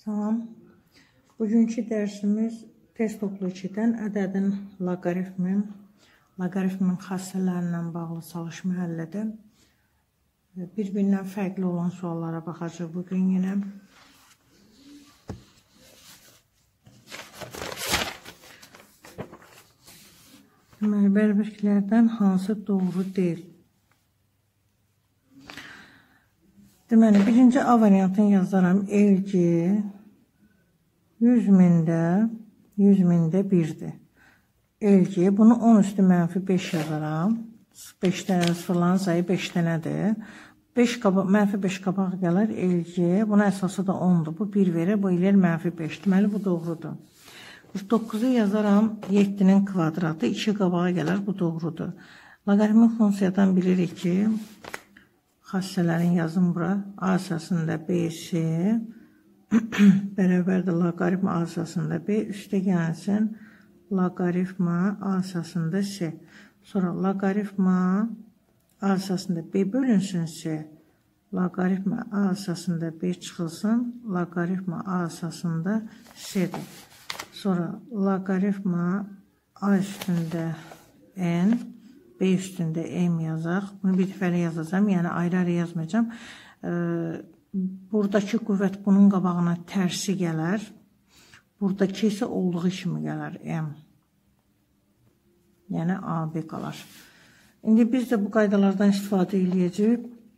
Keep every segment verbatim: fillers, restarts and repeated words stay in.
Salam. Bugünkü dərsimiz test toplu ikidən ədədin loqaritmin, loqaritmin xassələrindən bağlı çalışma həllidir. Bir-birindən fərqli olan suallara baxacaq bugün yenə. Deməli, bərabərliklərdən hansı doğru deyil? Deməli, birinci A variantını yazaram. Elci yüz mində, yüz mində birdir. Elci, bunu on üstü mənfi beş yazaram. beş dənə sıfırların sayı beş dənədir. Mənfi beş qabaq gələr elci. Buna əsası da ondur. Bu bir verir, bu eləyər mənfi beş. Deməli, bu doğrudur. qırx doqquzu yazaram. yeddinin kvadratı. iki qabağa gələr, bu doğrudur. Loqaritmik funksiyadan bilirik ki, xassələrin yazım bura. A əsasında B-si bərabərdir loqaritma A əsasında B üstə gəlsin loqaritma A əsasında C. Sonra loqaritma A əsasında B bölünsün C. Loqaritma A əsasında B çıxılsın. Loqaritma A əsasında C'dir. Sonra loqaritma A üstündə N, B üstündə M yazaq. Bunu bir dəfəli yazacağım, yəni ayrı-ayrı yazmayacağım. Buradakı qüvvət bunun qabağına tərsi gələr. Buradakı isə olduğu kimi gələr M. Yəni A B qalar. İndi biz də bu qaydalardan istifadə edəcəyik.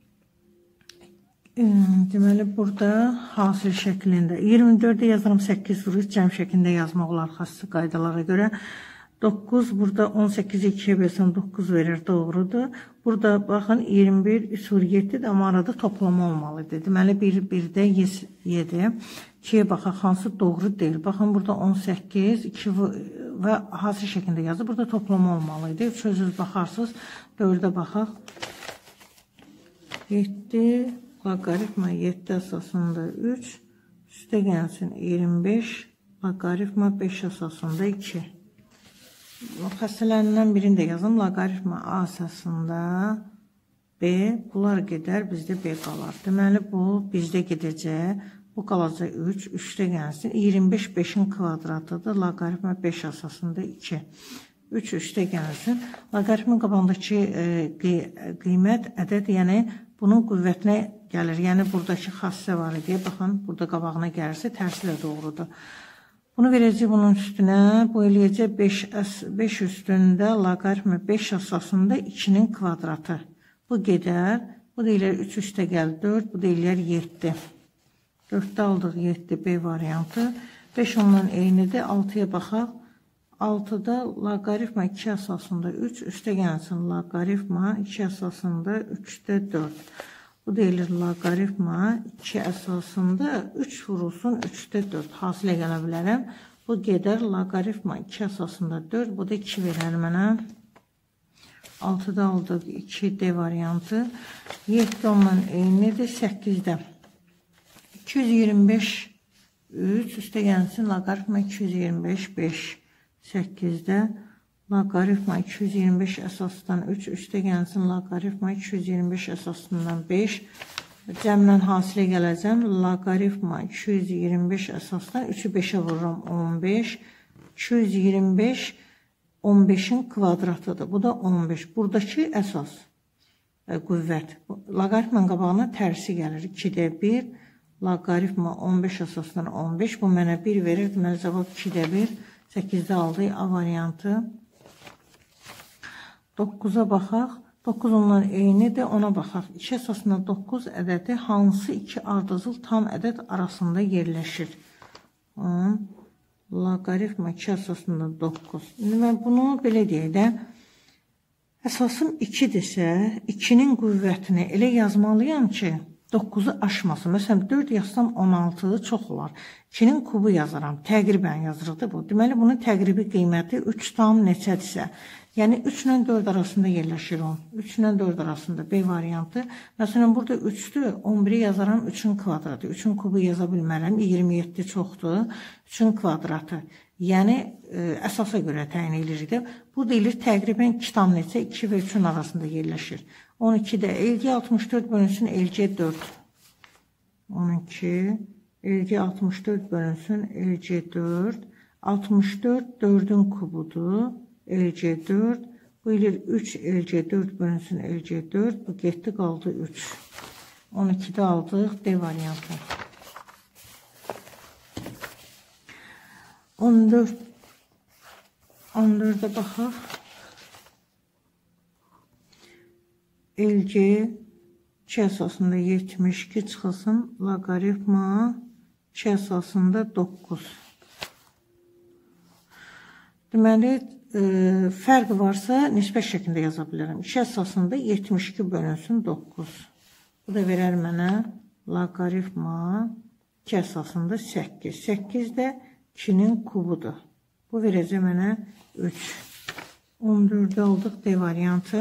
Deməli, burada hasil şəklində iyirmi dördə yazıram, səkkiz vurur, cəm şəklində yazmaq olar xassı qaydalara görə. doqquz, burada on səkizi ikiyə bölsəm doqquz verir, doğrudur. Burada baxın, iyirmi bir, üç vur yeddidir, amma arada toplama olmalıdır. Deməli, bir, birdə yedi. ikiyə baxaq, hansı doğru deyil. Baxın, burada on səkkiz, iki və hasil şəklində yazır. Burada toplama olmalıydı. Sözünüz baxarsınız, dördə baxaq. yeddi, loqaritma yeddi əsasında üç, üstə gəlsin iyirmi beş, loqaritma beş əsasında iki. Xassələrindən birini də yazım. Loqaritma A əsasında B, bunlar gedər, bizdə B qalar. Deməli, bu bizdə gedəcək. Bu qalacaq üç, üçdə gəlsin. iyirmi beş, beşin kvadratıdır. Loqaritma beş əsasında iki. üç, üçdə gəlsin. Loqaritmin qabağındakı qiymət ədəd, yəni bunun qüvvətinə gəlir. Yəni, buradakı xassə var idi. Baxın, burada qabağına gəlirsə, tərsi də doğrudur. Bunu verəcək bunun üstünə, bu eləyəcək beş üstündə loqaritma beş əsasında ikinin kvadratı. Bu gedər, bu deyilər üç üstə gəl dörd, bu deyilər yeddi. dörddə aldıq yeddi B variantı. beş ondan eynidir, altıya baxaq. altıda loqaritma iki əsasında üç, üstə gəlsin loqaritma iki əsasında üçdə dörd. Bu deyilir loqaritma iki əsasında üç vurulsun üçdə dörd. Hasilə gələ bilərəm. Bu gedər loqaritma iki əsasında dörd. Bu da iki verər mənə. altıda aldıq iki D variantı. yeddi ondan eynidir. səkkizdə iki yüz iyirmi beş üç üstə gəlsin loqaritma iki yüz iyirmi beş beş. səkkizdə loqaritma iki yüz iyirmi beş əsasından üç, üstə gəlsin loqaritma iki yüz iyirmi beş əsasından beş. Cəmlə hasilə gələcəm. Loqaritma iki yüz iyirmi beş əsasdan üçü beşə vururam on beş. iki yüz iyirmi beş on beşin kvadratıdır. Bu da on beş. Buradakı əsas qüvvət. Loqaritmanın qabağına tərsi gəlir. ikidə bir. Loqaritma on beş əsasından on beş. Bu mənə bir verir. Deməli, cavab ikidə bir. səkkizdə aldı A variantı. doqquza baxaq. doqquz ondan eynidir, ona baxaq. iki əsasında doqquz ədədi hansı iki ardıcıl tam ədəd arasında yerləşir? Loqaritma iki əsasında doqquz. İndi mən bunu belə deyək də, əsasım ikidirsə, ikinin qüvvətini elə yazmalıyam ki, doqquzu aşmasın. Məsələn, dörd yazsam on altı çox olar. ikinin kubu yazaram. Təqribən yazırıq da bu. Deməli, bunun təqribi qiyməti üç tam neçədirsə. Yəni, üç ilə dörd arasında yerləşir on. üç ilə dörd arasında B variantı. Məsələn, burada üçdür. on biri yazaram üçün kvadratı. üçün kubu yaza bilmərəm. iyirmi yeddi çoxdur. üçün kvadratı. Yəni, e, əsasa görə təyin edirik də. Bu deyilir təqribən iki tam neçə? iki və üçün arasında yerləşir. on ikidə elgi altmış dörd bölünsün elgiyə dörd. on iki L C altmış dörd bölünsün L C dörd. altmış dörd dördün kubudur. L C dörd. Bu ilir üç L C dörd bölünsün L C dörd. Bu getdi qaldı üç. on ikidə aldıq D variantı. on dörd. on dördə baxaq. L C iki əsasında yetmiş iki çıxılsın. Loqaritma iki əsasında doqquz. Deməli, e, fərq varsa nisbət şəklində yaza bilərəm. iki əsasında yetmiş iki bölünsün doqquz. Bu da verər mənə loqaritma iki əsasında səkkiz. səkkiz də ikinin kubudur. Bu verəcək mənə üç. on dördə aldıq D variantı.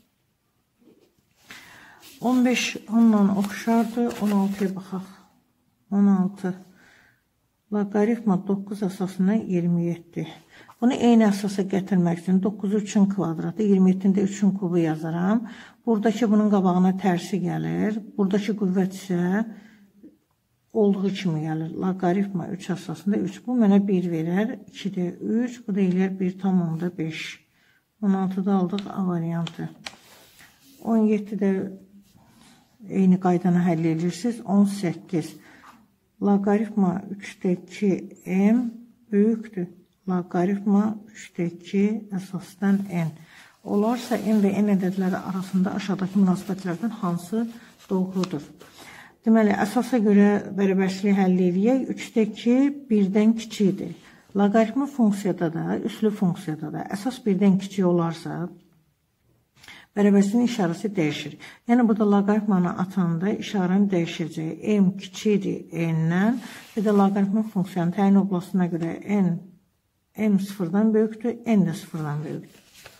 on beş onunla oxşardı. on altıya baxaq. on altı. Loqaritma doqquz əsasına iyirmi yeddi. Bunu eyni əsasa gətirmək üçün doqquzu üçün kvadratı, iyirmi yeddində üçün kubu yazaram. Buradakı bunun qabağına tərsi gəlir. Buradakı qüvvət isə olduğu kimi gəlir. Loqaritma üç əsasında üç. Bu mənə bir verər. ikidə üç. Bu da eləyər bir tam onda beş. on altıda aldıq A variantı. on yeddidə eyni qaydanı həll edirsiniz. on səkkiz. Loqaritma üçdə iki M böyükdür. Loqaritma üçdə iki əsasdan N. Olarsa M və N ədədləri arasında aşağıdakı münasibətlərdən hansı doğrudur? Deməli, əsasa görə bərabərçiliyi həll edək. üçdə iki birdən kiçikdir. Loqaritma funksiyada da, üslü funksiyada da əsas birdən kiçik olarsa, bərabərçiliyin işarəsi dəyişir. Yəni, burada loqaritmanı atanda işarəni dəyişəcək. M kiçikdir N-dən və də loqaritma funksiyanın təyin oblasına görə N M sıfırdan böyükdür, N də sıfırdan böyükdür.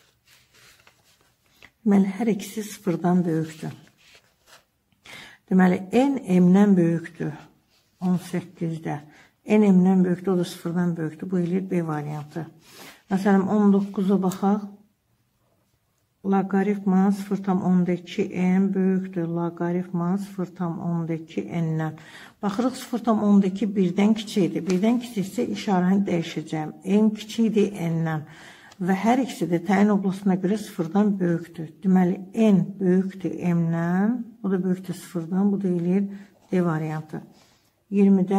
Deməli, hər ikisi sıfırdan böyükdür. Deməli, N M-dən böyükdür. on səkkizdə. N M-dən böyükdür, o da sıfırdan böyükdür. Bu eləyir B variantı. Məsələn, on doqquza baxaq. Loqaritma sıfır tam onda iki M böyükdür. Loqaritma sıfır tam onda iki N-dən. Baxırıq, sıfır tam onda iki birdən kiçikdir. Birdən kiçiksə işarəni dəyişəcəm. M kiçikdir N-dən. Və hər ikisi də təyin oblasına görə sıfırdan böyükdür. Deməli, N böyükdür M-dən. Bu da böyükdür sıfırdan. Bu da eləyir D variantı. iyirmidə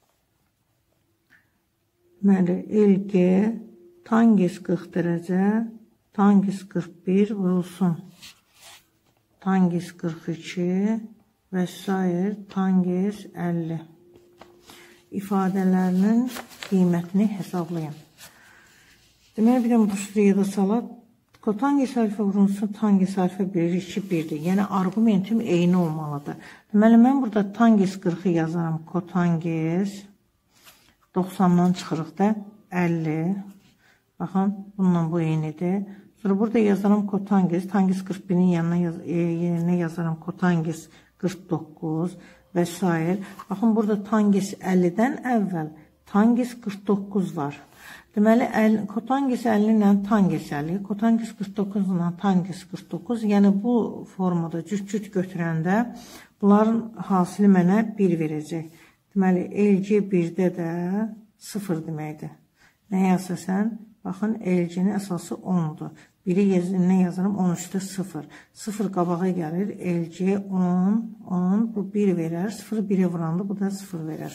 deməli, L G tangis qırx dərəcə, tangis qırx bir vurulsun. Tangis qırx iki və s. tangis əlli. İfadələrinin qiymətini hesablayın. Deməli, bir də bu sürüyə də salaq. Kotangis alfa vurulsun, tangis alfa bir, iki, birdir. Yəni, arqumentim eyni olmalıdır. Deməli, mən burada tangis qırxı yazaram. Kotangis doxsandan çıxırıq da əlli. Baxın, bununla bu eynidir. Sonra burada yazaram kotangis. Tangis qırx birin yanına yaz, e, yerinə yazaram kotangis qırx doqquz və s. Baxın, burada tangis əllidən əvvəl tangis qırx doqquz var. Deməli, kotangis əlli ilə tangis əlli, kotangis qırx doqquz ilə tangis qırx doqquz, yəni bu formada cüt-cüt götürəndə bunların hasili mənə bir verəcək. Deməli, L C birdə də sıfır deməkdir. Nəyə əsasən? Baxın, L C-nin əsası ondur. biri yezinə yazarım, on üçdə sıfır. sıfır qabağa gəlir, L C on, on, bu bir verər, sıfır birə vuranda bu da sıfır verər.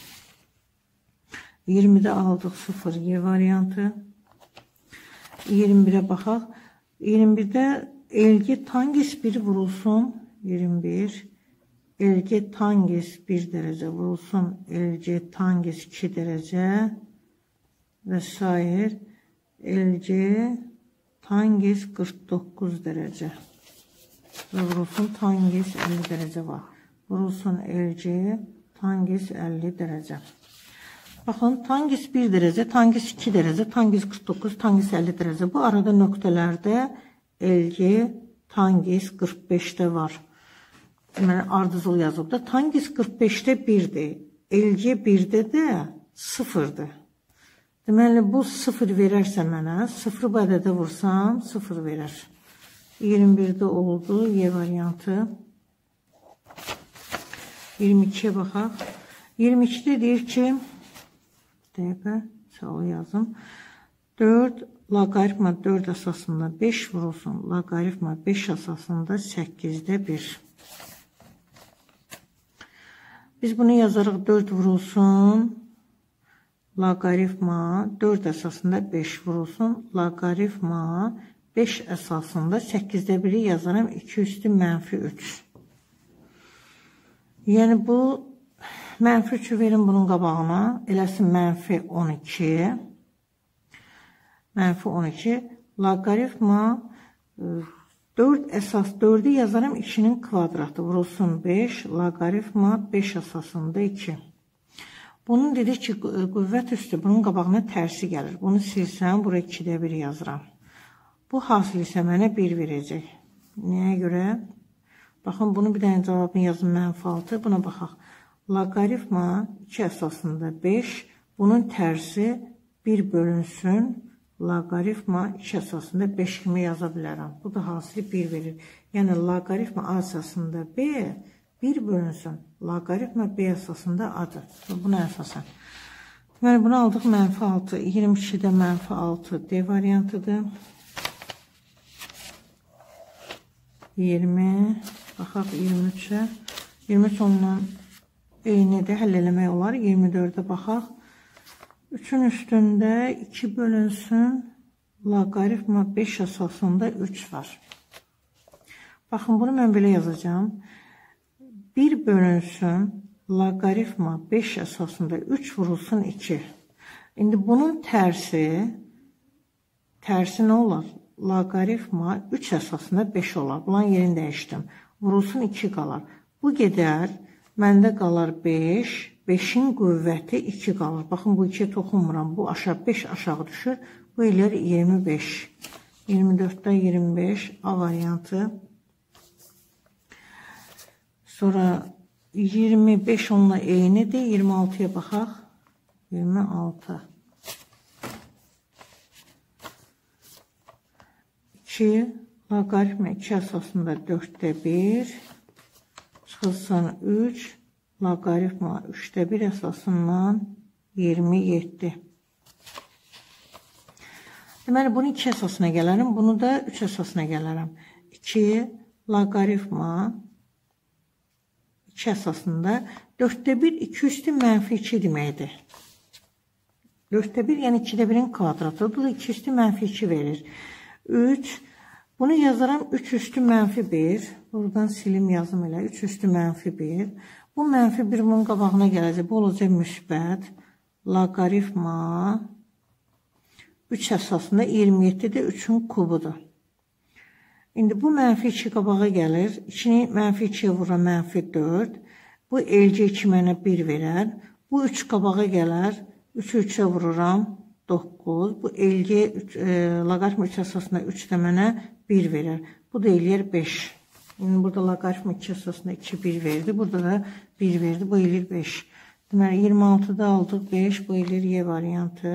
iyirmidə aldıq sıfır Y variantı. iyirmi birə baxaq. iyirmi birdə L G tangis bir vurulsun. iyirmi bir. L G tangis bir dərəcə vurulsun. L C tangis iki dərəcə və s. L C tangis qırx doqquz dərəcə və vurulsun tangis əlli dərəcə var. Vurulsun L C tangis əlli dərəcə. Baxın, tangis bir dərəcə, tangis iki dərəcə, tangis qırx doqquz, tangis əlli dərəcə. Bu arada nöqtələrdə L C tangis qırx beşdə var. Deməli, ardıcıl yazıb da. Tangis qırx beşdə birdir. L C birdə də sıfırdır. Deməli, bu sıfır verərsə mənə, sıfırı bu ədədə vursam, sıfır verər. iyirmi birdə oldu, Y variantı. iyirmi ikiyə baxaq. iyirmi ikidə deyir ki, dəqiqə, sağ yazım. dörd loqaritma dörd əsasında beş vurulsun. Loqaritma beş əsasında səkkizdə bir. Biz bunu yazarıq dörd vurulsun. Loqaritma dörd əsasında beş vurulsun. Loqaritma beş əsasında səkkizdə biri yazaram. iki üstü mənfi üç. Yəni bu mənfi üçü verin bunun qabağına. Eləsin mənfi on iki. Mənfi on iki. Loqaritma dörd əsas dördü yazaram. ikinin kvadratı vurulsun beş. Loqaritma beş əsasında iki. Bunun dedik ki, qüvvət üstü bunun qabağına tərsi gəlir. Bunu silsəm, buraya ikidə bir yazıram. Bu hasil isə mənə bir verəcək. Nəyə görə? Baxın, bunu bir dənə cavabını yazın mənfi altı. Buna baxaq. Loqaritma iki əsasında beş. Bunun tərsi bir bölünsün. Loqaritma iki əsasında beş kimi yaza bilərəm. Bu da hasili bir verir. Yəni, loqaritma A əsasında B bir bölünsün. Loqaritma B əsasında A-dır. Buna əsasən. Deməli, bunu aldıq mənfi altı. iyirmi ikidə mənfi altı D variantıdır. iyirmi, baxaq iyirmi üçə. iyirmi üç ondan eynidir, həll eləmək olar. iyirmi dördə baxaq. üçün üstündə iki bölünsün. Loqaritma beş əsasında üç var. Baxın, bunu mən belə yazacağım. bir bölünsün. Loqaritma beş əsasında üç vurulsun iki. İndi bunun tərsi, tərsi nə olar? Loqaritma üç əsasında beş olar. Bunların yerini dəyişdim. Vurulsun iki qalar. Bu gedər, məndə qalar beş. beşin qüvvəti iki qalır. Baxın, bu ikiyə toxunmuram. Bu aşağı beş aşağı düşür. Bu eləyər iyirmi beş. iyirmi dörddə iyirmi beş A variantı. Sonra iyirmi beş onunla eynidir. iyirmi altıya baxaq. iyirmi altı. iki. Loqaritma iki əsasında dörddə bir. Çıxılsın üç. Loqaritma üçdə bir əsasından iyirmi yeddi. Deməli, bunu iki əsasına gələrəm. Bunu da üç əsasına gələrəm. iki. Loqaritma iki əsasında dörddə bir iki üstü mənfi iki deməkdir. dörddə bir yəni ikidə birin kvadratı. Bu da iki üstü mənfi iki verir. üç. Bunu yazaram üç üstü mənfi bir. Buradan silim yazım elə. üç üstü mənfi bir. Bu mənfi bir bunun qabağına gələcək. Bu olacaq müsbət. Loqaritma üç əsasında iyirmi yeddidə üçün kubudur. İndi bu mənfi iki qabağa gəlir. ikini mənfi ikiyə vururam mənfi dörd. Bu elcə iki mənə bir verər. Bu üç qabağa gələr. üçü üçə vururam doqquz. Bu elcə e, loqaritma üç əsasında üç də mənə bir verər. Bu da eləyər beş. Yəni, burada loqaritma iki əsasında iki bir verdi. Burada da bir verdi. Bu eləyir beş. Deməli, iyirmi altıda aldıq beş. Bu eləyir Y variantı.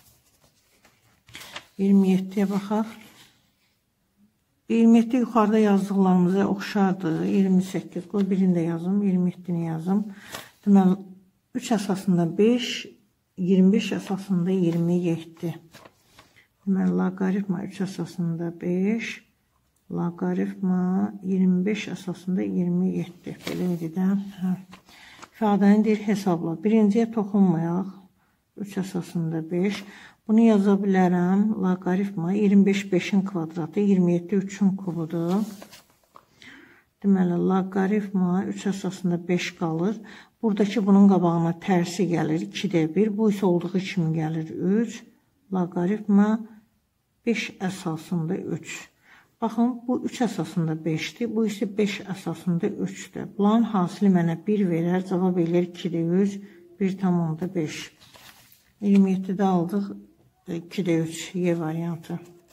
iyirmi yeddiyə baxaq. iyirmi yeddi yuxarıda yazdıqlarımıza oxşardır. iyirmi səkkiz. Qoy birini də yazım. iyirmi yeddini yazım. Deməli, üç əsasında beş. iyirmi beş əsasında iyirmi yeddi. Deməli, loqaritma üç əsasında beş. Loqaritma iyirmi beş əsasında iyirmi yeddi. Belə idi də. Hə. İfadəni deyir hesabla. Birinciyə toxunmayaq. üç əsasında beş. Bunu yaza bilərəm. Loqaritma iyirmi beş beşin kvadratı. iyirmi yeddi üçün kubudur. Deməli, loqaritma üç əsasında beş qalır. Buradakı bunun qabağına tərsi gəlir. ikidə bir. Bu isə olduğu kimi gəlir üç. Loqaritma beş əsasında üç. Baxın, bu üç əsasında beşdir. Bu isə beş əsasında üçdür. Bunların hasili mənə bir verər. Cavab eləyir ikidə üç. bir tam onda beş. iyirmi yeddidə aldıq. ikidə üç Y variantı.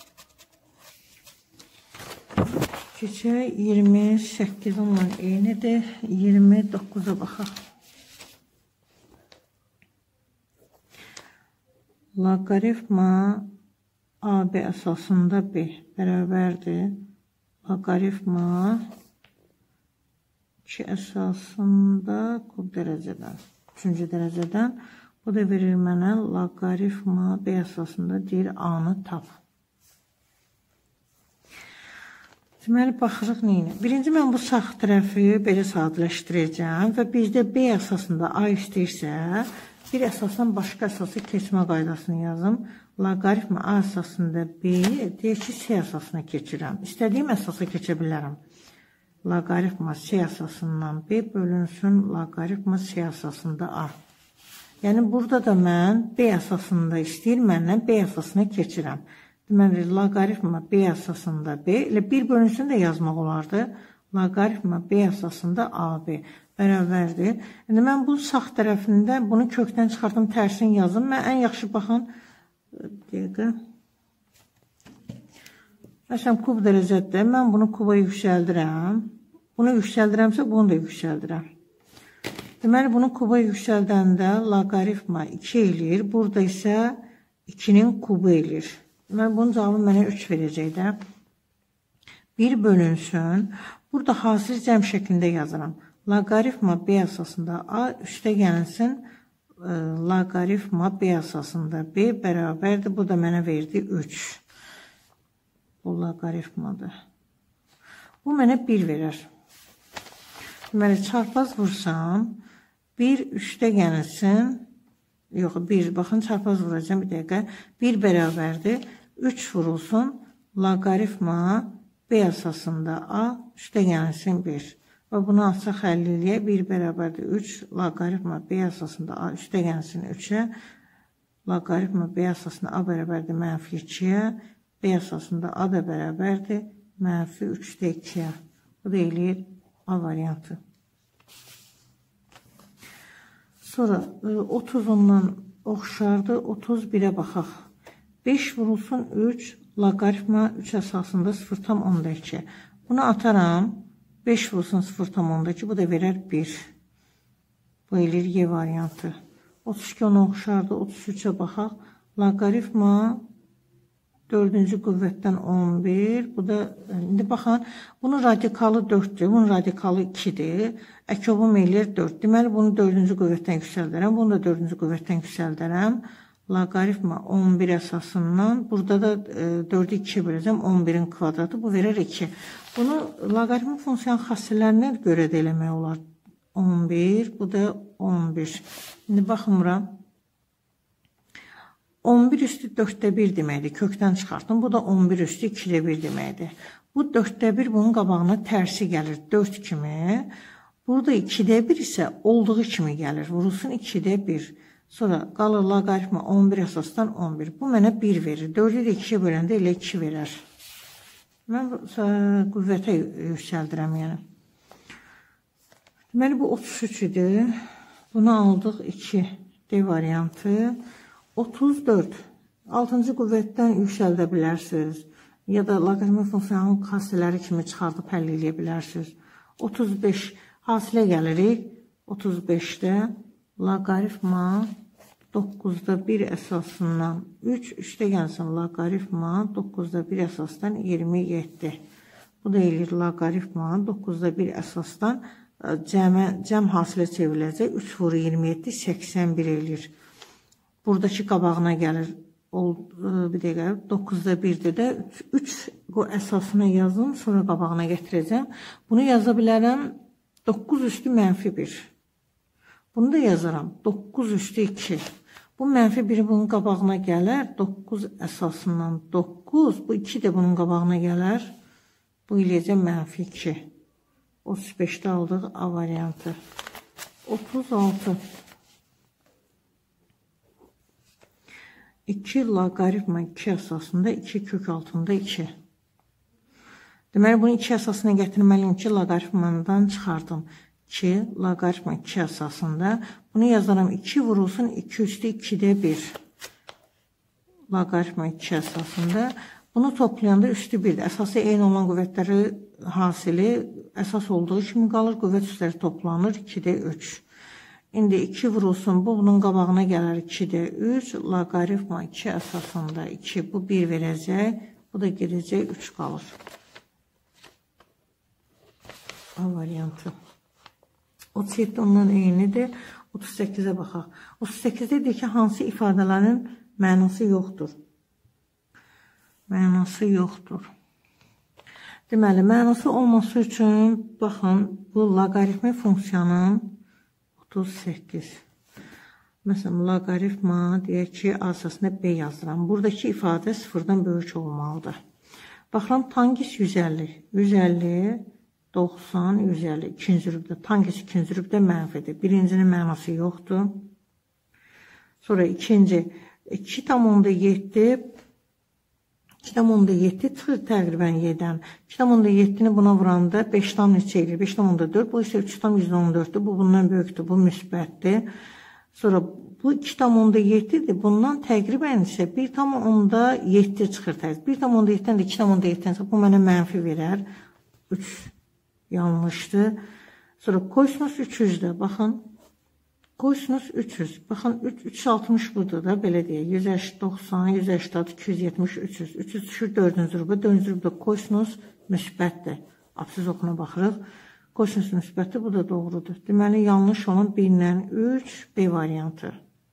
Keçək iyirmi səkkiz onunla eynidir. iyirmi doqquza baxaq. Loqaritma A B əsasında B bərabərdir. Loqaritma iki əsasında kub dərəcədən. üçüncü dərəcədən. Bu da verir mənə loqaritma B əsasında deyir A-nı tap. Deməli, baxırıq neyini? Birinci, mən bu sağ tərəfi belə sadələşdirəcəm və bizdə B əsasında A istəyirsə, bir əsasdan başqa əsası keçmə qaydasını yazım. Loqaritma A əsasında B, deyək ki, C əsasına keçirəm. İstədiyim əsasa keçə bilərəm. Loqaritma C əsasından B bölünsün loqaritma C əsasında A. Yəni, burada da mən B əsasında istəyir, məndən B əsasına keçirəm. Deməli, loqaritma B əsasında B, elə bir bölünsün də yazmaq olardı. Loqaritma B əsasında A B bərabərdir. İndi mən bu sağ tərəfində bunu kökdən çıxardım, tərsini yazım. Mən ən yaxşı baxın, dəqiqə. Məsələn, kub dərəcədə mən bunu kuba yüksəldirəm. Bunu yüksəldirəmsə, bunu da yüksəldirəm. Deməli, bunu kuba yüksəldəndə loqaritma iki eləyir. Burada isə ikinin kubu eləyir. Deməli, bunun cavabı mənə üç verəcək də. bir bölünsün. Burada hasil cəm şəklində yazıram. Loqaritma B əsasında A üstə gəlsin. Loqaritma B əsasında B bərabərdir. Bu da mənə verdi üç. Bu loqaritmadır. Bu mənə bir verər. Deməli, çarpaz vursam, bir üstə gəlsin. Yox, bir, baxın, çarpaz vuracağım bir dəqiqə. bir bərabərdir. üç vurulsun. Loqaritma B əsasında A üstə gəlsin bir. Və bunu açıq həll eləyək. bir bərabərdir üç. Loqaritma B əsasında A üstə gəlsin üçə. Loqaritma B əsasında A bərabərdir mənfi ikiyə. B əsasında A da bərabərdir mənfi üçdə ikiyə. Bu da eləyir A variantı. Sonra otuz ondan oxşardır. otuz birə baxaq. beş vurulsun üç. Loqaritma üç əsasında sıfır tam onda iki. Bunu ataram. beş vurulsun sıfır tam onda iki. Bu da verər bir. Bu eləyir Y variantı. otuz iki ona oxşardır. otuz üçə baxaq. Loqaritma dördüncü qüvvətdən on bir. Bu da, indi baxın, bunun radikalı dörddür. Bunun radikalı ikidir. Əkobum eləyir dörd. Deməli, bunu dördüncü qüvvətdən yüksəldərəm. Bunu da dördüncü qüvvətdən yüksəldərəm. Loqaritma on bir əsasından. Burada da dördü ikiyə böləcəm. on birin kvadratı. Bu verər iki. Bunu loqaritma funksiyanın xassələrinə görə də eləmək olar. on bir. Bu da on bir. İndi baxmıram. on bir üstü dörddə bir deməkdir. Kökdən çıxartdım. Bu da on bir üstü ikidə bir deməkdir. Bu dörddə bir bunun qabağına tərsi gəlir. dörd kimi. Burada ikidə bir isə olduğu kimi gəlir. Vurulsun ikidə bir. Sonra qalır loqaritma on bir əsasdan on bir. Bu mənə bir verir. dördü də ikiyə böləndə elə iki verər. Mən qüvvətə yüksəldirəm yəni. Deməli, bu otuz üç idi. Bunu aldıq iki. D variantı. otuz dörd. altıncı qüvvətdən yüksəldə bilərsiniz. Ya da loqaritma funksiyanın xassələri kimi çıxardıb həll edə bilərsiniz. otuz beş hasilə gəlirik. otuz beşdə loqaritma doqquzda bir əsasından üç, üçdə gəlsin loqaritma doqquzda bir əsasdan iyirmi yeddi. Bu da eləyir loqaritma doqquzda bir əsasdan cəmə, cəm hasilə çevriləcək. üç vuru iyirmi yeddi, səksən bir eləyir. Buradakı qabağına gəlir. Bir dəqiqə, doqquzda birdir də üç əsasına yazım, sonra qabağına gətirəcəm. Bunu yaza bilərəm. doqquz üstü mənfi bir. Bunu da yazaram. doqquz üstü iki. Bu mənfi biri bunun qabağına gələr. doqquz əsasından doqquz. Bu iki də bunun qabağına gələr. Bu eləyəcəm mənfi iki. otuz beşdə aldıq A variantı. otuz altı. iki loqaritma iki əsasında iki kök altında iki. Deməli, bunu iki əsasına gətirməliyim ki, loqaritmandan çıxardım. iki loqaritma iki əsasında. Bunu yazaram iki vurulsun iki üstü ikidə bir. Loqaritma iki əsasında. Bunu toplayanda üstü birdir. Əsası eyni olan qüvvətləri hasili əsas olduğu kimi qalır. Qüvvət üstləri toplanır ikidə üç. İndi iki vurulsun, bu bunun qabağına gələr ikidə üç. Loqaritma iki əsasında iki. Bu bir verəcək. Bu da gedəcək üç qalır. A variantı. otuz yeddi ondan eynidir. otuz səkkizə baxaq. otuz səkkizdə deyir ki, hansı ifadələrin mənası yoxdur? Mənası yoxdur. Deməli, mənası olması üçün, baxın, bu loqaritmi funksiyanın otuz səkkiz. Məsələn, loqaritma deyək ki, əsasında B yazıram. Buradakı ifadə sıfırdan böyük olmalıdır. Baxıram, tangis yüz əlli. yüz əlli, doxsan, yüz əlli. İkinci rübdə. Tangis ikinci rübdə mənfidir. Birincinin mənası yoxdur. Sonra ikinci, iki tam onda yeddi. iki tam onda yeddi çıxır təqribən yeddən. iki tam onda yeddini buna vuranda beş tam neçə edir? beş tam onda dörd. Bu isə üç tam yüzdə on dörddür. Bu bundan böyükdür. Bu müsbətdir. Sonra bu iki tam onda yeddidir. Bundan təqribən isə bir tam onda yeddi çıxır təqribən. bir tam onda yeddidən də iki tam onda yeddidən bu mənə mənfi verər. üç yanlışdır. Sonra kosinus üç yüzdə. Baxın. Kosinus üç yüz. Baxın, üç yüz altmış budur da, belə deyək. yüz səksən, doxsan, yüz səksən, iki yüz yetmiş, üç yüz. üç yüz düşür dördüncü rübə. dördüncü rübdə kosinus müsbətdir. Absiz oxuna baxırıq. Kosinus müsbətdir, bu da doğrudur. Deməli, yanlış olan bir ilə üç, B variantı.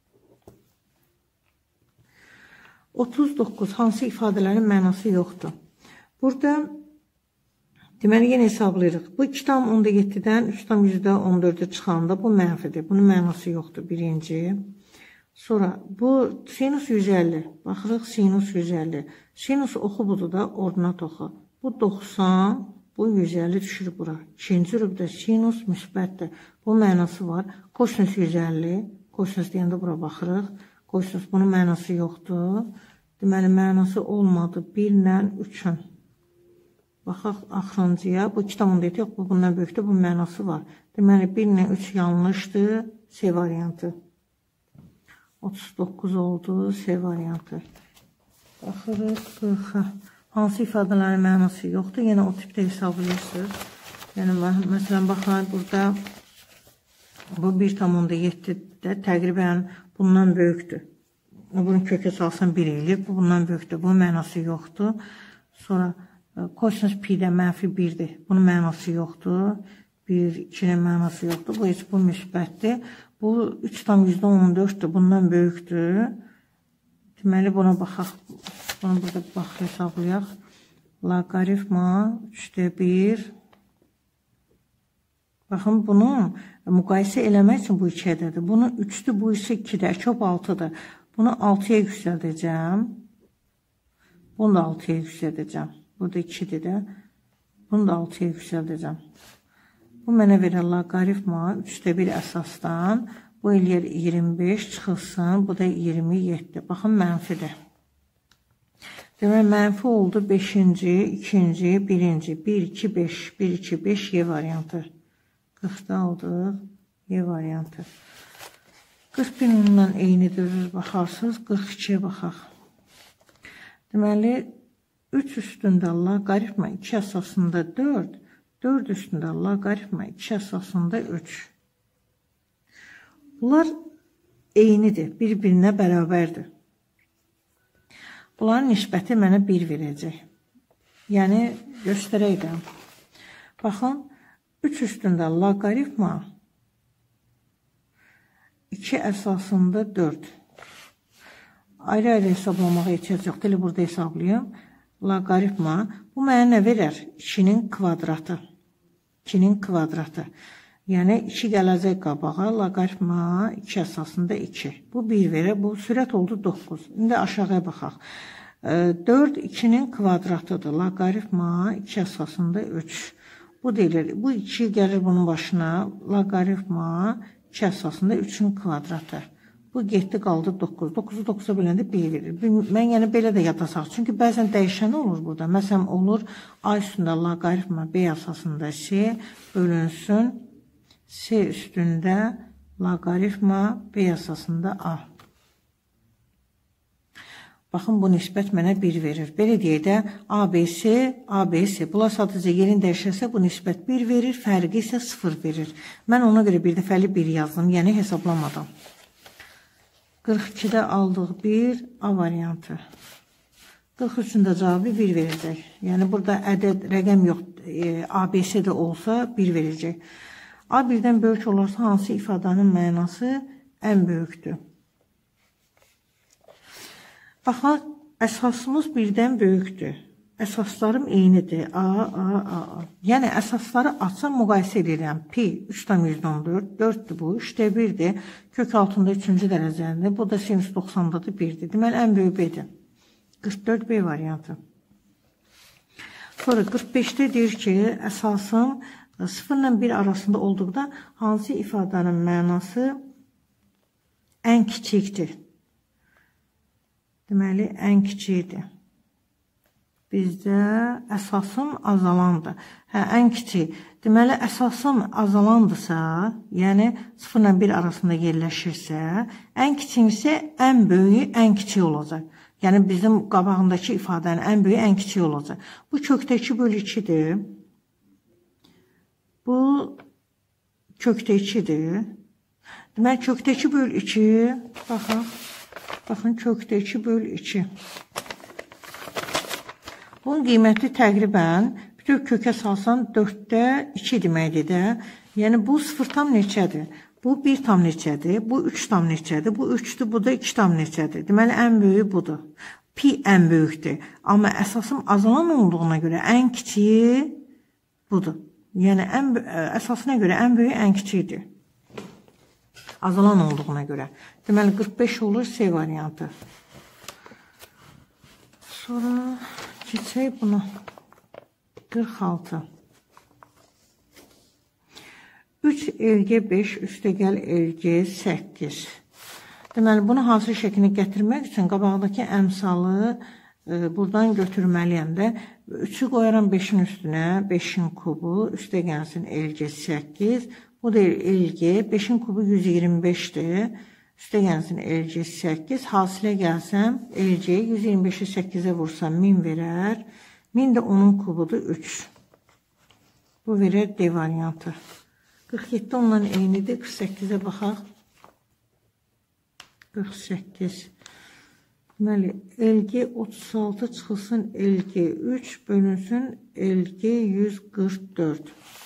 otuz doqquz. Hansı ifadələrin mənası yoxdur? Burada, deməli, yenə hesablayırıq. Bu iki tam onda yeddidən üç tam yüzdə on dördə çıxanda bu mənfidir. Bunun mənası yoxdur, birinci. Sonra, bu sinus yüz əlli. Baxırıq, sinus yüz əlli. Sinus oxu budur da, ordinat oxu. Bu doxsan, bu yüz əlli düşür bura. İkinci rübdə sinus müsbətdir. Bu mənası var. Kosinus yüz əlli. Kosinus deyəndə bura baxırıq. Kosinus bunun mənası yoxdur. Deməli, mənası olmadı. bir ilə üçün. Baxaq axırıncıya. Bu iki tam onda yox, bu bundan böyükdür. Bu mənası var. Deməli, bir ilə üç yanlışdır. C variantı. otuz doqquz oldu. C variantı. Baxırıq qırxa. Hansı ifadələrin mənası yoxdur? Yenə o tipdə hesablayırsınız. Yəni, məsələn, baxın, burada bu bir tam onda yeddidə təqribən bundan böyükdür. Bunu kökə salsan bir eləyir. Bu bundan böyükdür. Bunun mənası yoxdur. Sonra kosinus pi-də mənfi birdir. Bunun mənası yoxdur. bir, ikinin mənası yoxdur. Bu heç bu müsbətdir. Bu üç tam yüzdə on dörddür. Bundan böyükdür. Deməli, buna baxaq. Bunu burada bax, hesablayaq. Loqaritma üçdə bir. Baxın, bunu müqayisə eləmək üçün bu iki ədədir. Bunu üçdür, bu isə ikidir. Kök altıdır. Bunu altıya yüksəldəcəm. Bunu da altıya yüksəldəcəm. Burada ikidir də. Bunu da altıya yüksəldəcəm. Bu mənə verər loqaritma üçdə bir əsasdan. Bu eləyər iyirmi beş çıxılsın. Bu da iyirmi yeddi. Baxın, mənfidir. Demək, mənfi oldu beşinci, ikinci, birinci. bir, iki, beş. bir, iki, beş Y variantı. qırxda aldıq. Y variantı. qırx bir onunla eynidir. Baxarsınız. qırx ikiyə baxaq. Deməli, üç üstündə loqaritma iki əsasında dörd. dörd üstündə loqaritma iki əsasında üç. Bunlar eynidir. Bir-birinə bərabərdir. Bunların nisbəti mənə bir verəcək. Yəni, göstərəkdən. Baxın, üç üstündə loqaritma iki əsasında dörd. Ayrı-ayrı hesablamağa ehtiyac yoxdur. Elə burada hesablayım. Loqaritma, bu mənə nə verər? ikinin kvadratı. ikinin kvadratı. Yəni, iki gələcək qabağa, loqaritma iki əsasında iki. Bu bir verər, bu sürət oldu doqquz. İndi aşağıya baxaq. dörd ikinin kvadratıdır. Loqaritma iki əsasında üç. Bu deyilir, bu iki gəlir bunun başına. Loqaritma iki əsasında üçün kvadratı. Bu getdi, qaldı doqquz. doqquzu doqquza böləndə bir verir. Mən yəni belə də yada sağ. Çünki bəzən dəyişən olur burada. Məsələn, olur A üstündə loqaritma B əsasında C bölünsün. C üstündə loqaritma B əsasında A. Baxın, bu nisbət mənə bir verir. Belə deyək də, A B C, A B C. Bunlar sadəcə yerin dəyişərsə, bu nisbət bir verir, fərqi isə sıfır verir. Mən ona görə bir dəfəli bir yazdım, yəni hesablamadım. qırx ikidə aldıq bir, A variantı. qırx üçündə cavabı bir verəcək. Yəni, burada ədəd, rəqəm yox, A B C də olsa bir verəcək. A birdən böyük olursa hansı ifadanın mənası ən böyükdür? Baxaq, əsasımız birdən böyükdür. Əsaslarım eynidir. A, A, A, A. Yəni, əsasları açsam müqayisə edirəm. Pi üç tam yüz on dörd, dörddür bu, üçdə birdir. Kök altında üçüncü dərəcəlidir. Bu da sinüs doxsandadır, birdir. Deməli, ən böyük B-dir. qırx dörd B variantı. Sonra qırx beşdə deyir ki, əsasım sıfır ilə bir arasında olduqda hansı ifadanın mənası ən kiçikdir? Deməli, ən kiçikdir. Bizdə əsasım azalandır. Hə, ən kiçik. Deməli, əsasım azalandırsa, yəni sıfır ilə bir arasında yerləşirsə, ən kiçiksə ən böyüyü ən kiçik olacaq. Yəni, bizim qabağındakı ifadənin ən böyüyü ən kiçik olacaq. Bu kökdəki bölü ikidir. Bu kökdə ikidir. Deməli, kökdəki bölü iki, baxın, baxın, kökdəki bölü iki. Bunun qiyməti təqribən bütün kökə salsan dörddə iki deməkdir də. Yəni, bu sıfır tam neçədir? Bu bir tam neçədir? Bu üç tam neçədir? Bu üçdür, bu da iki tam neçədir? Deməli, ən böyüyü budur. Pi ən böyükdür. Amma əsasım azalan olduğuna görə ən kiçiyi budur. Yəni, ən, əsasına görə ən böyüyü ən kiçikdir. Azalan olduğuna görə. Deməli, qırx beş olur C variantı. Sonra keçək buna. qırx altı. üç elgə beş, üstəgəl elgə səkkiz. Deməli, bunu hansı şəklini gətirmək üçün qabaqdakı əmsalı e, buradan götürməliyəm də. üçü qoyaram beşin üstünə, beşin kubu, üstə gəlsin elgə səkkiz. Bu da elgə, beşin kubu yüz iyirmi beşdir. Üstə gəlsin elgə səkkiz. Hasilə gəlsəm, elgə yüz iyirmi beşi səkkizə vursam min verər. min də onun kubudur üç. Bu verər D variantı. qırx yeddi ondan eynidir. qırx səkkizə baxaq. qırx səkkiz. Deməli, elgə otuz altı çıxılsın elgə üç bölünsün elgə yüz qırx dörd.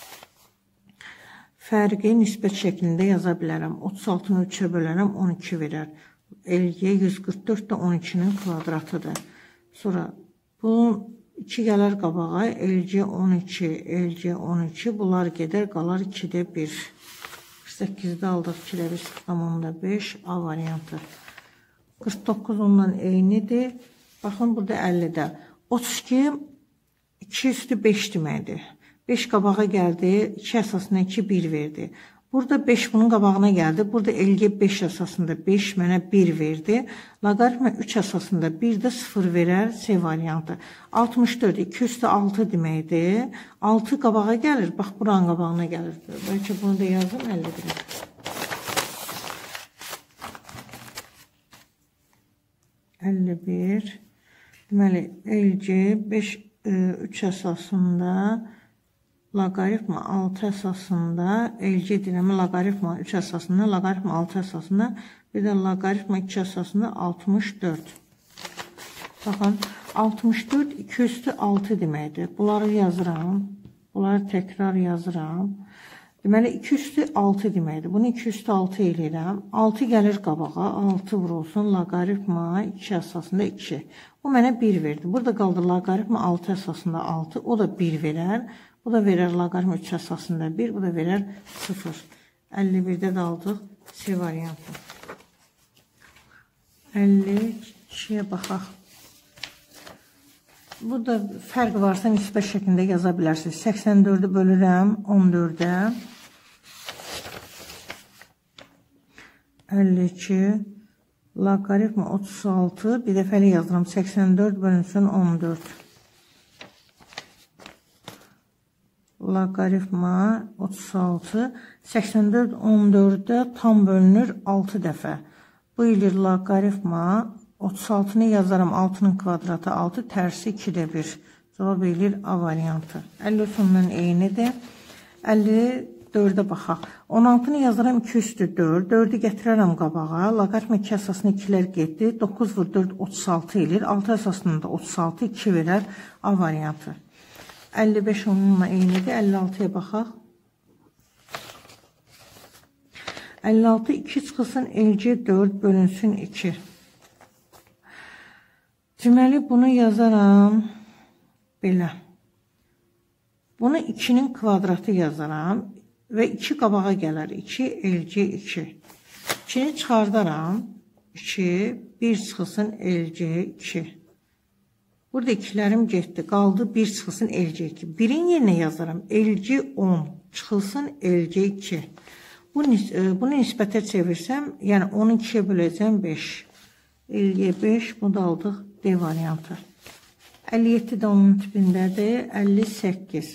Fərqi nisbət şəklində yaza bilərəm. otuz altını üçə bölərəm, on iki verər. Elgə yüz qırx dörd də on ikinin kvadratıdır. Sonra bu iki gələr qabağa, elgə on iki, elgə on iki, bunlar gedər, qalar ikidə bir. qırx səkkizdə aldıq, ikidə bir, onda beş, A variantı. qırx doqquz ondan eynidir. Baxın, burada əllidə. otuz iki, iki üstü beş deməkdir. beş qabağa gəldi, iki əsasına iki, bir verdi. Burada beş bunun qabağına gəldi. Burada elgə beş əsasında beş mənə bir verdi. Loqaritma üç əsasında bir də sıfır verər C variantı. altmış dörd, iki üstü altı deməkdir. altı qabağa gəlir. Bax, buranın qabağına gəlir. Bəlkə bunu da yazdım, əlli bir. əlli bir. Deməli, elgə beş, üç əsasında loqaritma altı əsasında, elgə deyiləm, loqaritma üç əsasında, loqaritma altı əsasında, bir də loqaritma iki əsasında altmış dörd. Baxın, altmış dörd, iki üstü altı deməkdir. Bunları yazıram, bunları təkrar yazıram. Deməli, iki üstü altı deməkdir. Bunu iki üstü altı eləyirəm. altı gəlir qabağa, altı vurulsun, loqaritma iki əsasında iki. Bu mənə bir verdi. Burada qaldı loqaritma altı əsasında altı, o da bir verər. Bu da verər loqaritma üç əsasında bir, bu da verər sıfır. əlli birdə də aldıq C variantı. əlli ikiyə baxaq. Burada fərq varsa nisbət şəklində yaza bilərsiniz. səksən dördü bölürəm on dördə. əlli iki. Loqaritma otuz altı. Bir dəfəli yazıram. səksən dörd bölünsün on dörd. Loqaritma otuz altı. səksən dörd on dördə tam bölünür altı dəfə. Bu ilir loqaritma otuz altını yazaram. altının kvadratı altı, tərsi ikidə bir. Cavab edir A variantı. əlli üç ondan eynidir. əlli dördə baxaq. on altını yazaram iki üstü dörd. dördü gətirərəm qabağa. Loqaritma iki əsasına ikilər getdi. doqquz vur dörd otuz altı edir. altı əsasında da otuz altı, iki verər A variantı. əlli beş onunla eynidir. əlli altıya baxaq. əlli altı iki çıxılsın elci dörd bölünsün iki. Deməli, bunu yazaram belə. Bunu ikinin kvadratı yazaram və iki qabağa gələr. iki elci iki. ikini çıxardaram. iki, bir çıxılsın elci iki. Burada ikilərim getdi. Qaldı bir çıxılsın elci iki. birin yerinə yazaram. elci on çıxılsın elci iki. Bunu nisbətə çevirsəm, yəni onu ikiyə böləcəm beş. elliyə beş, bunu da aldıq D variantı. əlli yeddi də onun tipindədir. əlli səkkiz.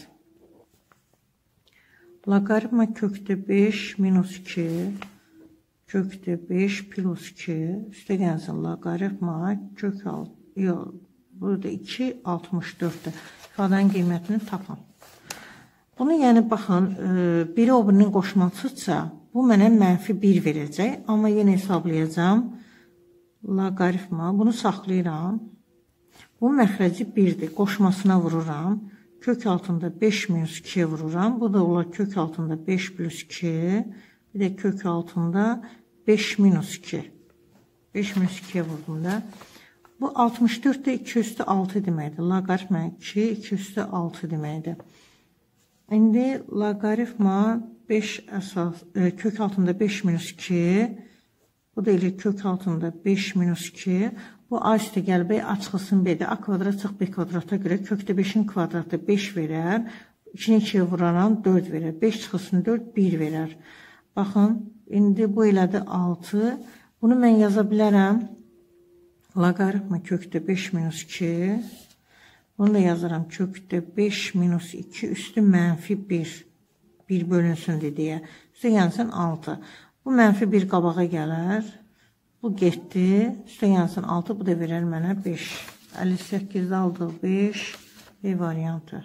Loqaritma kökdə beş minus iki. Kökdə beş plus iki. Üstə gəlsin loqaritma kök altı. Yox, burada iki altmış dörddir. İfadənin qiymətini tapın. Bunu yəni baxın, biri o birinin qoşmasıdsa, bu mənə mənfi bir verəcək. Amma yenə hesablayacağım. Loqaritma, bunu saxlayıram. Bu məxrəci birdir. Qoşmasına vururam. Kök altında beş minus ikiyə vururam. Bu da olar kök altında beş plus iki. Bir də kök altında beş minus iki. beş minus ikiyə vurdum da. Bu altmış dörd də iki üstü altı deməkdir. Loqaritma iki, iki üstü altı deməkdir. İndi loqaritma beş əsas, e, kök altında beş minus iki. Bu da elə kök altında beş minus iki. Bu A üstə gəlbək A çıxılsın B'də. A kvadrat çıx B kvadrata görə kökdə beşin kvadratı beş verər. ikini ikiyə vuraram dörd verər. beş çıxılsın dörd bir verər. Baxın, indi bu elədir altı. Bunu mən yaza bilərəm. Loqaritma kökdə beş minus iki. Bunu da yazaram kökdə beş minus iki üstü mənfi bir. bir bölünsün deyə. Üstə gəlsin altı. Bu mənfi bir qabağa gələr. Bu getdi. Üstə gəlsin altı. Bu da verər mənə beş. əlli səkkizdə aldıq beş. B variantı.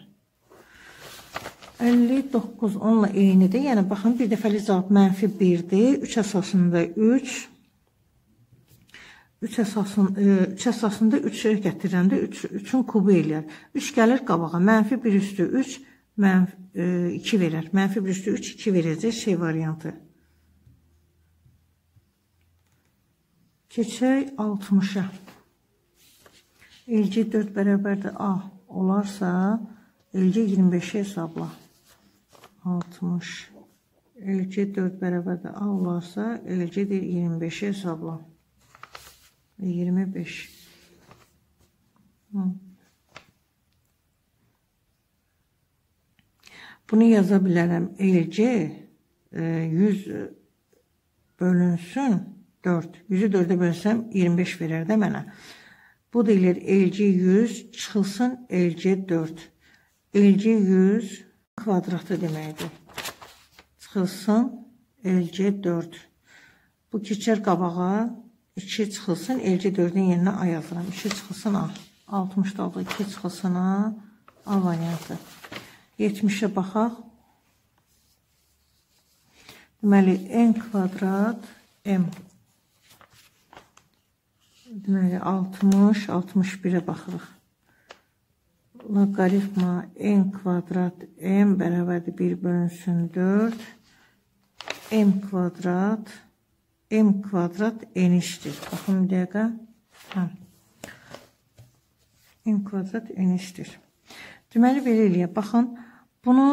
əlli doqquz onunla eynidir. Yəni, baxın, bir dəfəli cavab mənfi birdir. üç əsasında üç. üç əsasında, üç əsasında üçə gətirəndə üçün kubu eləyər. üç gəlir qabağa. Mənfi bir üstü üç. iki verər. Mənfi bir üstü üç, iki verəcək şey variantı. Keçək altmışa. elci dörd bərabərdir A olarsa, elci iyirmi beşi hesabla. altmış. elci dörd bərabərdir A olarsa, elci iyirmi beşi hesabla. iyirmi beş. Hı. Bunu yaza bilərəm. elci yüz bölünsün dörd. yüzü dördə bölsəm iyirmi beş verər də mənə. Bu deyilir elci yüz çıxılsın elci dörd. elci yüz kvadratı deməkdir. Çıxılsın elci dörd. Bu keçər qabağa. iki çıxılsın elci dördün yerinə A yazıram. iki çıxılsın A. altmışda oldu. iki çıxılsın A. A variantı. yetmişə baxaq. Deməli, n kvadrat m. Deməli, altmış, altmış birə baxırıq. Loqaritma n kvadrat m bərabərdir bir bölünsün dörd. M kvadrat m kvadrat n işdir. Baxın bir dəqiqə. Hə. M kvadrat n işdir. Deməli, belə eləyək. Baxın, bunu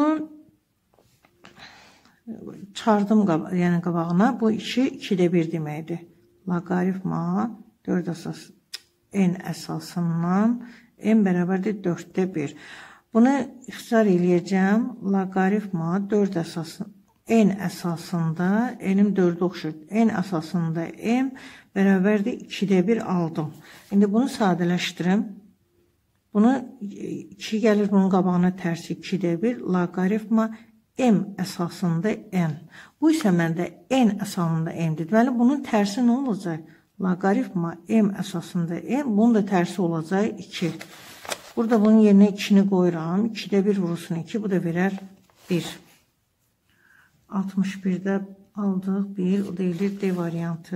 çıxardım yəni qabağına. Bu iki, ikidə bir deməkdir. Loqaritma dörd əsas n əsasından n bərabərdir dörddə bir. Bunu ixtisar eləyəcəm. Loqaritma dörd əsasın n əsasında n'im dördə oxşur. N əsasında m bərabərdir ikidə bir aldım. İndi bunu sadələşdirim. Bunu iki gəlir bunun qabağına tərsi ikidə bir. Loqaritma m əsasında n. Bu isə məndə n əsasında m'dir. Deməli, bunun tərsi nə olacaq? Loqaritma m əsasında m. Bunun da tərsi olacaq iki. Burada bunun yerinə ikini qoyuram. ikidə bir vurulsun iki. Bu da verər bir. altmış birdə aldıq bir. O deyilir D variantı.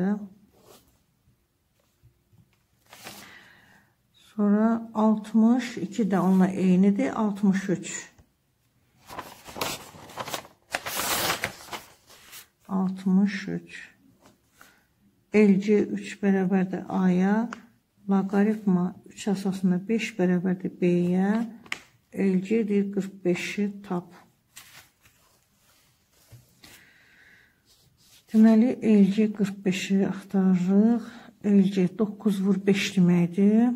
Sonra altmış iki də onunla eynidir. altmış üç. altmış üç. Elci üç bərabərdir A-ya. Loqaritma üç əsasında beş bərabərdir B-yə. Elci deyir qırx beşi tap. Deməli, elci qırx beşi axtarırıq. Elci doqquz vur beş deməkdir.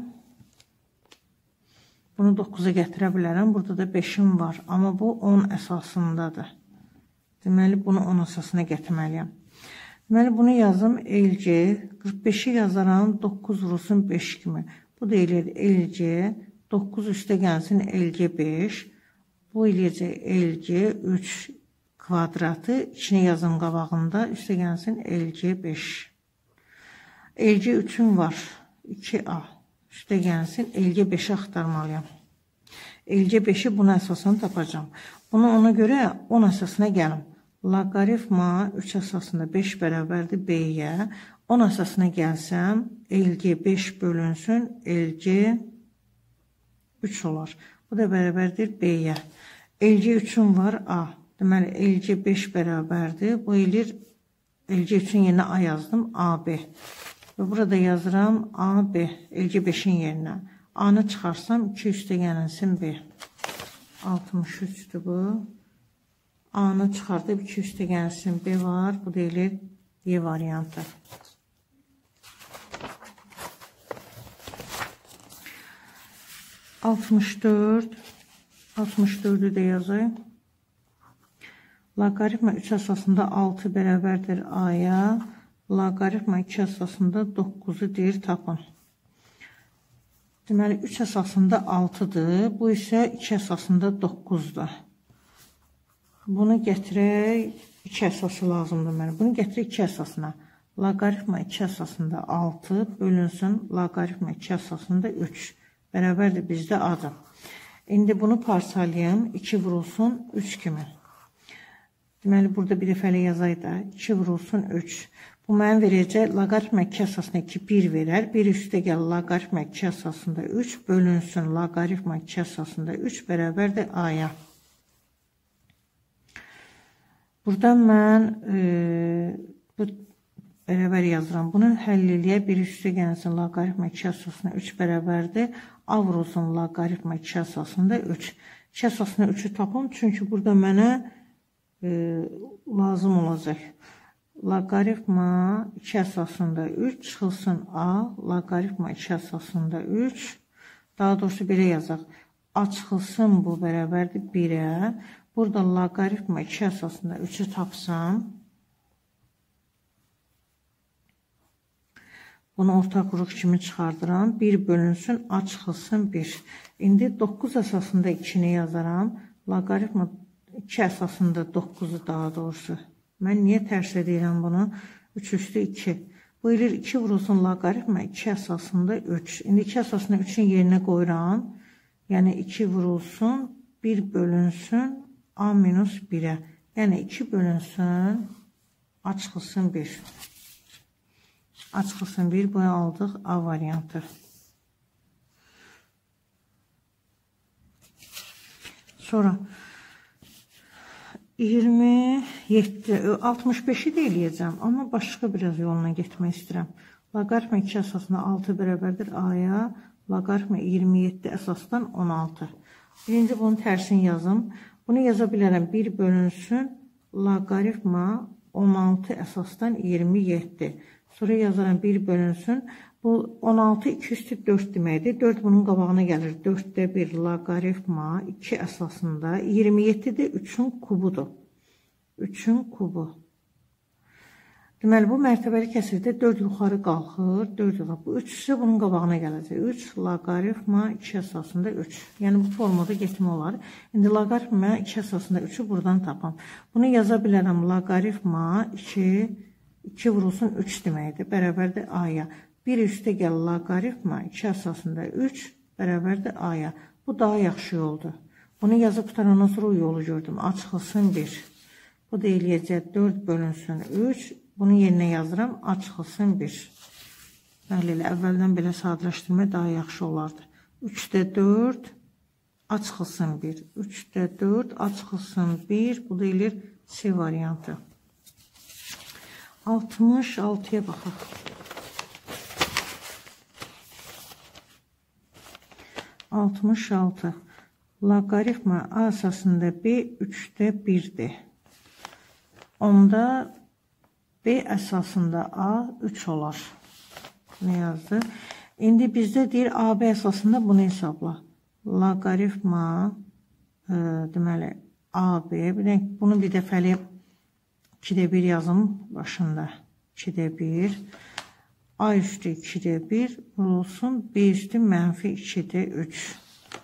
Bunu doqquza gətirə bilərəm. Burada da beşim var. Amma bu on əsasındadır. Deməli, bunu on əsasına gətirməliyəm. Deməli, bunu yazım. Elci qırx beşi yazaram. doqquz vurulsun beş kimi. Bu da eləyir elci. doqquz üstə gəlsin elci beş. Bu eləyəcək elci üç kvadratı. İçini yazım qabağında. Üstə gəlsin elci beş. Elci üçün var. iki A. Üstə gəlsin. Elci beşi axtarmalıyam. Elci beşi buna əsasını tapacağım. Bunu ona görə on əsasına gəlim. Loqaritma üç əsasında beş bərabərdir B-yə. on əsasına gəlsəm, elci beş bölünsün, elci üç olar. Bu da bərabərdir B-yə. Elci üçün var A. Deməli, elci beş bərabərdir. Bu elir, elci üçün yerinə A yazdım, A B. Və burada yazıram A B, elci beşin yerinə. A-nı çıxarsam, iki üstə gəlinsin B. altmış üçdür bu. A-nı çıxardıb iki üstə gəlsin B var. Bu deyilir D variantı. altmış dörd. altmış dördü də yazayım. Loqaritma üç əsasında altı bərabərdir A-ya. Loqaritma iki əsasında doqquzu deyir tapın. Deməli, üç əsasında altıdır. Bu isə iki əsasında doqquzdur. Bunu gətirək, iki əsası lazımdır mənə. Bunu gətirək iki əsasına. Loqaritma iki əsasında altı bölünsün. Loqaritma iki əsasında üç. Bərabərdir bizdə A-dır. İndi bunu parçalayım. iki vurulsun üç kimi. Deməli, burada bir dəfəli yazaydı da. iki vurulsun üç. Bu mənim verəcək loqaritma iki əsasında iki, bir verər. bir üstə gəl loqaritma iki əsasında üç bölünsün loqaritma iki əsasında üç bərabərdir A-ya. Buradan mən e, bu bərabər yazıram. Bunu həll eləyə bir üstə gəlsin loqaritma iki əsasında üç bərabərdir. A vurulsun loqaritma iki əsasında üç. iki əsasında üçü tapım. Çünki burada mənə e, lazım olacaq. Loqaritma iki əsasında üç çıxılsın A, loqaritma iki əsasında üç, daha doğrusu belə yazaq. A çıxılsın bu bərabərdir birə. Burada loqaritma iki əsasında üçü tapsam, bunu orta quruq kimi çıxardıram. bir bölünsün A çıxılsın bir. İndi doqquz əsasında ikini yazaram. Loqaritma iki əsasında doqquzu daha doğrusu. Mən niyə tərs edirəm bunu? üç üstü iki. Bu elir iki vurulsun loqaritma iki əsasında üç. İndi iki əsasında üçün yerinə qoyuram. Yəni iki vurulsun, bir bölünsün A minus birə. Yəni iki bölünsün A çıxılsın bir. A çıxılsın bir. Bunu aldıq A variantı. Sonra iyirmi yeddi, altmış beşi də eləyəcəm, amma başqa biraz yolla getmək istəyirəm. Loqaritma iki əsasında altı bərabərdir A-ya, loqaritma iyirmi yeddi əsasdan on altı. Birinci bunun tərsini yazım. Bunu yaza bilərəm, bir bölünsün, loqaritma on altı əsasdan iyirmi yeddi. Sonra yazaram, bir bölünsün, bu on altı iki üstü dörd deməkdir. dörd bunun qabağına gəlir. dörddə bir loqaritma iki əsasında iyirmi yeddi də üçün kubudur. üçün kubu. Deməli, bu mərtəbəli kəsirdə dörd yuxarı qalxır. dörd yuxarı. Bu üç isə bunun qabağına gələcək. üç loqaritma iki əsasında üç. Yəni, bu formada getmə olar. İndi loqaritma iki əsasında üçü buradan tapam. Bunu yaza bilərəm. Loqaritma iki, iki vurulsun üç deməkdir. Bərabərdir A-ya. bir üstə gəl loqaritma iki əsasında üç bərabərdir A-ya. Bu daha yaxşı yoldur. Bunu yazıb qutarandan sonra o yolu gördüm. A çıxılsın bir. Bu da eləyəcək dörd bölünsün üç. Bunu yerinə yazıram. A çıxılsın bir. Bəli, əvvəldən belə sadələşdirmə daha yaxşı olardı. üçdə dörd A çıxılsın bir. üçdə dörd A çıxılsın bir. Bu da eləyir C variantı. altmış altıya baxaq. altmış altı. Loqaritma A əsasında B üçdə birdir. Onda B əsasında A üç olar. Ne yazdı? İndi bizdə deyir A B əsasında bunu hesabla. Loqaritma e, deməli A B. Bir də bunu bir dəfəli ikidə bir yazım başında. ikidə bir. A üstü ikidə bir olsun. B üstü mənfi ikidə üç.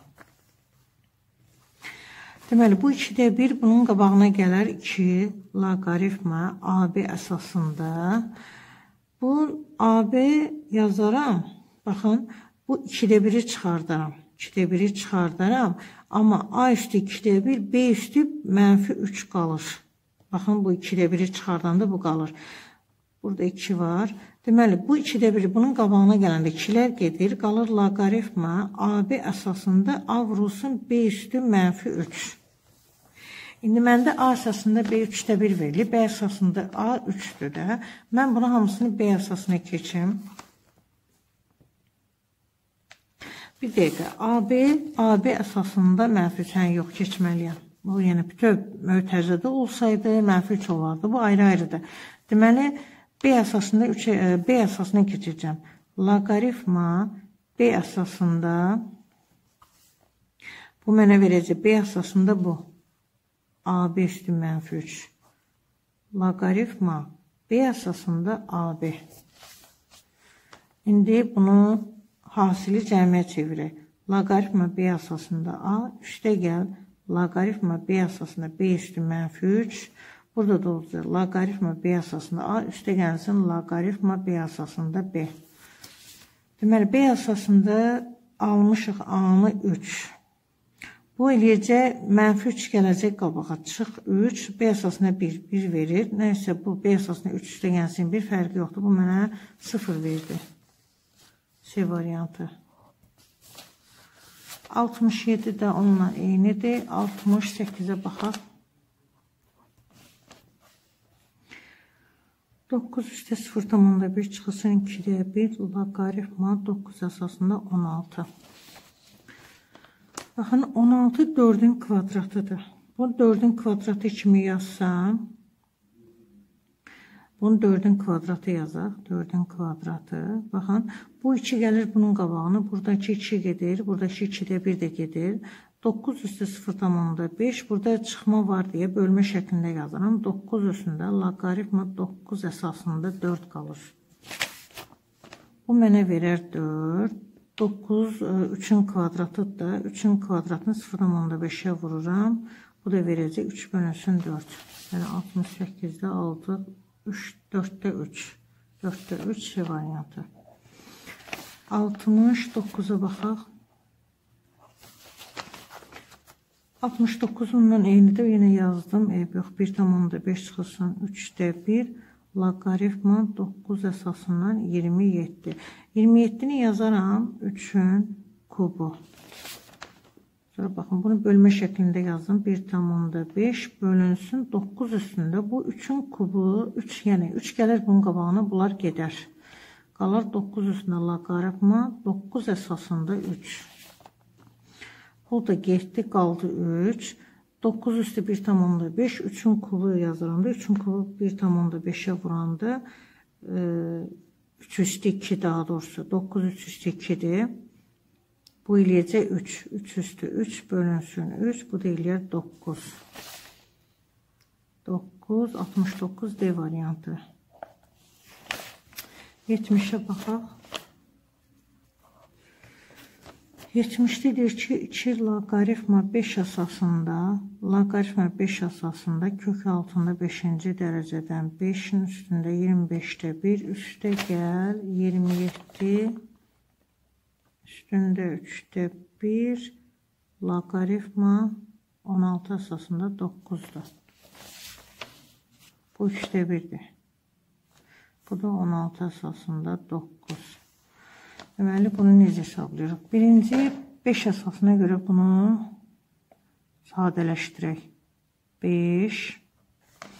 Deməli, bu ikidə bir bunun qabağına gələr iki loqaritma A B əsasında. Bu A B yazaram. Baxın, bu ikidə biri çıxardaram. ikidə biri çıxardaram. Amma A üstü ikidə bir, B üstü mənfi üç qalır. Baxın, bu ikidə biri çıxardanda bu qalır. Burada iki var. Deməli, bu ikidə biri bunun qabağına gələndə ikilər gedir. Qalır loqaritma A B əsasında A vurulsun B üstü mənfi üç. İndi məndə A əsasında B üçdə bir verilir. B əsasında A üçdür də. Mən bunu hamısını B əsasına keçim. Bir dəqiqə. A B, A B əsasında mənfi üç yox keçməliyəm. Bu, yəni bütöv mötərizədə olsaydı mənfi üç olardı. Bu ayrı-ayrıdır. Deməli, B əsasında üç, B əsasına keçəcəm. Loqaritma B əsasında bu mənə verəcək. B əsasında bu. A B üstü mənfi üç. Loqaritma B əsasında A B. İndi bunu hasili cəmiyə çevirək. Loqaritma B əsasında A, üçdə gəl. Loqaritma B əsasında B üstü mənfi üç. Burada da olacaq. Loqaritma B əsasında A, üstə gəlsin. Loqaritma B əsasında B. Deməli, B əsasında almışıq A-nı üç. Bu eləyəcək, mənfi üç gələcək qabağa. Çıx üç, B əsasına bir, bir verir. Nəysə, bu B əsasına üç üstə gəlsin, bir fərqi yoxdur. Bu mənə sıfır verdi. C variantı. altmış yedi də onunla eynidir. altmış səkkizə baxaq. doqquz üstə sıfır tamamda bir çıxılsın ikidə bir. Loqaritma doqquz əsasında on altı. Baxın, on altı dördün kvadratıdır. Bu dördün kvadratı kimi yazsam, bunu dördün kvadratı yazaq. dördün kvadratı. Baxın, bu iki gəlir bunun qabağını. Buradakı iki gedir. Buradakı ikidə bir də gedir. doqquz üstə sıfır tamamda beş. Burada çıxma var deyə bölmə şəklində yazıram. doqquz üstündə loqaritma doqquz əsasında dörd qalır. Bu mənə verər dörd. doqquz üçün kvadratıdır da. üçün kvadratını sıfır tamamda beşə vururam. Bu da verəcək üç bölünsün dörd. Yəni altmış səkkizdə altı. üç, dörddə üç. dörddə üç C variantı. altmış doqquza baxaq. altmış doqquzundan eynidir. Yenə yazdım. Eyb yox. bir tamamda beş çıxılsın. üçdə bir. Loqaritma doqquz əsasından iyirmi yeddi. iyirmi yeddini yazaram. üçün kubu. Sonra baxın, bunu bölmə şəklində yazdım. bir tamamda beş bölünsün doqquz üstündə. Bu üçün kubu, üç, yəni üç gəlir bunun qabağına, bunlar gedər. Qalır doqquz üstündə loqaritma doqquz əsasında üç. Bu da getdi, qaldı üç. doqquz üstü bir tamamda beş. üçün kubu yazıranda, üçün kubu bir tamamda beşə vuranda üç üstü iki daha doğrusu. doqquz üç üstü ikidir. Bu eləyəcək üç. üç üstü üç bölünsün üç. Bu da eləyər doqquz. doqquz, altmış doqquz D variantı. yetmişə baxaq. yetmişdə deyir ki, iki loqaritma beş əsasında, loqaritma beş əsasında kök altında beşinci dərəcədən beşin üstündə iyirmi beşdə bir, üstə gəl, iyirmi yeddi, üstündə üçdə bir, loqaritma on altı əsasında doqquzdur. Bu üçdə birdir. Bu da on altı əsasında doqquz. Deməli, bunu necə hesablayırıq? Birinci, beş əsasına görə bunu sadələşdirək. beş.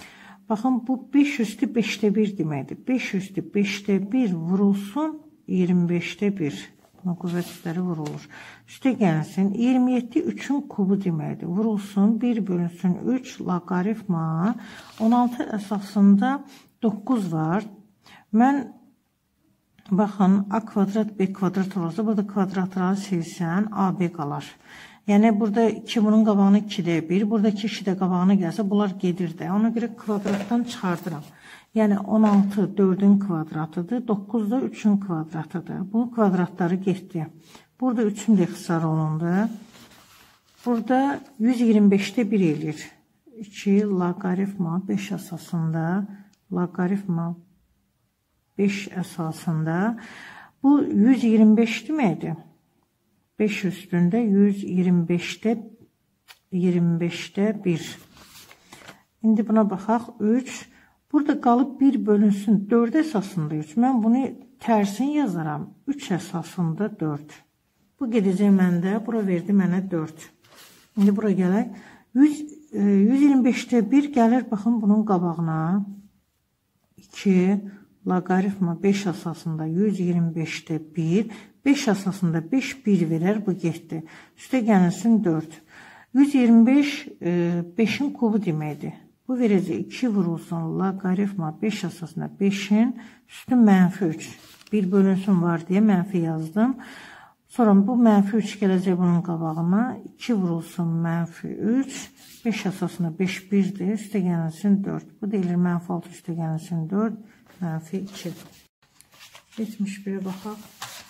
Baxın, bu beş üstü beşdə bir deməkdir. beş üstü beşdə bir vurulsun iyirmi beşdə bir. Buna qüvvət üstləri vurulur. Üstə gəlsin, iyirmi yeddi üçün kubu deməkdir. Vurulsun, bir bölünsün üç loqaritma. on altı əsasında doqquz var. Mən, baxın, a kvadrat, b kvadrat olursa, burada kvadratları silsən, ab qalar. Yəni, burada iki bunun qabağını ikidə bir, buradakı iki də qabağına gəlsə, bunlar gedir də. Ona görə kvadratdan çıxardıram. Yəni, on altı dördün kvadratıdır, doqquz da üçün kvadratıdır. Bu kvadratları getdi. Burada üçün də ixtisar olundu. Burada yüz iyirmi beşdə bir eləyir. iki loqaritma beş əsasında, loqaritma beş əsasında. Bu yüz iyirmi beş deməkdir. beş üstündə yüz iyirmi beşdə iyirmi beşdə bir. İndi buna baxaq. üç. Burada qalıb bir bölünsün dörd əsasında üç. Mən bunu tərsin yazaram. üç əsasında dörd. Bu gedəcək məndə. Bura verdi mənə dörd. İndi bura gələk. yüz iyirmi beşdə bir gəlir. Baxın bunun qabağına. iki loqaritma beş əsasında yüz iyirmi beşdə bir. beş əsasında beş bir verər. Bu getdi. Üstə gəlsin dörd. yüz iyirmi beş beşin kubu deməkdir. Bu verəcək iki vurulsun loqaritma beş əsasında beşin üstü mənfi üç. bir bölünsün var deyə mənfi yazdım. Sonra bu mənfi üç gələcək bunun qabağına. iki vurulsun mənfi üç. beş əsasında beş birdir. Üstə gəlsin dörd. Bu deyilir mənfi altı üstə gəlsin dörd. Mənfi iki. yetmiş birə baxaq.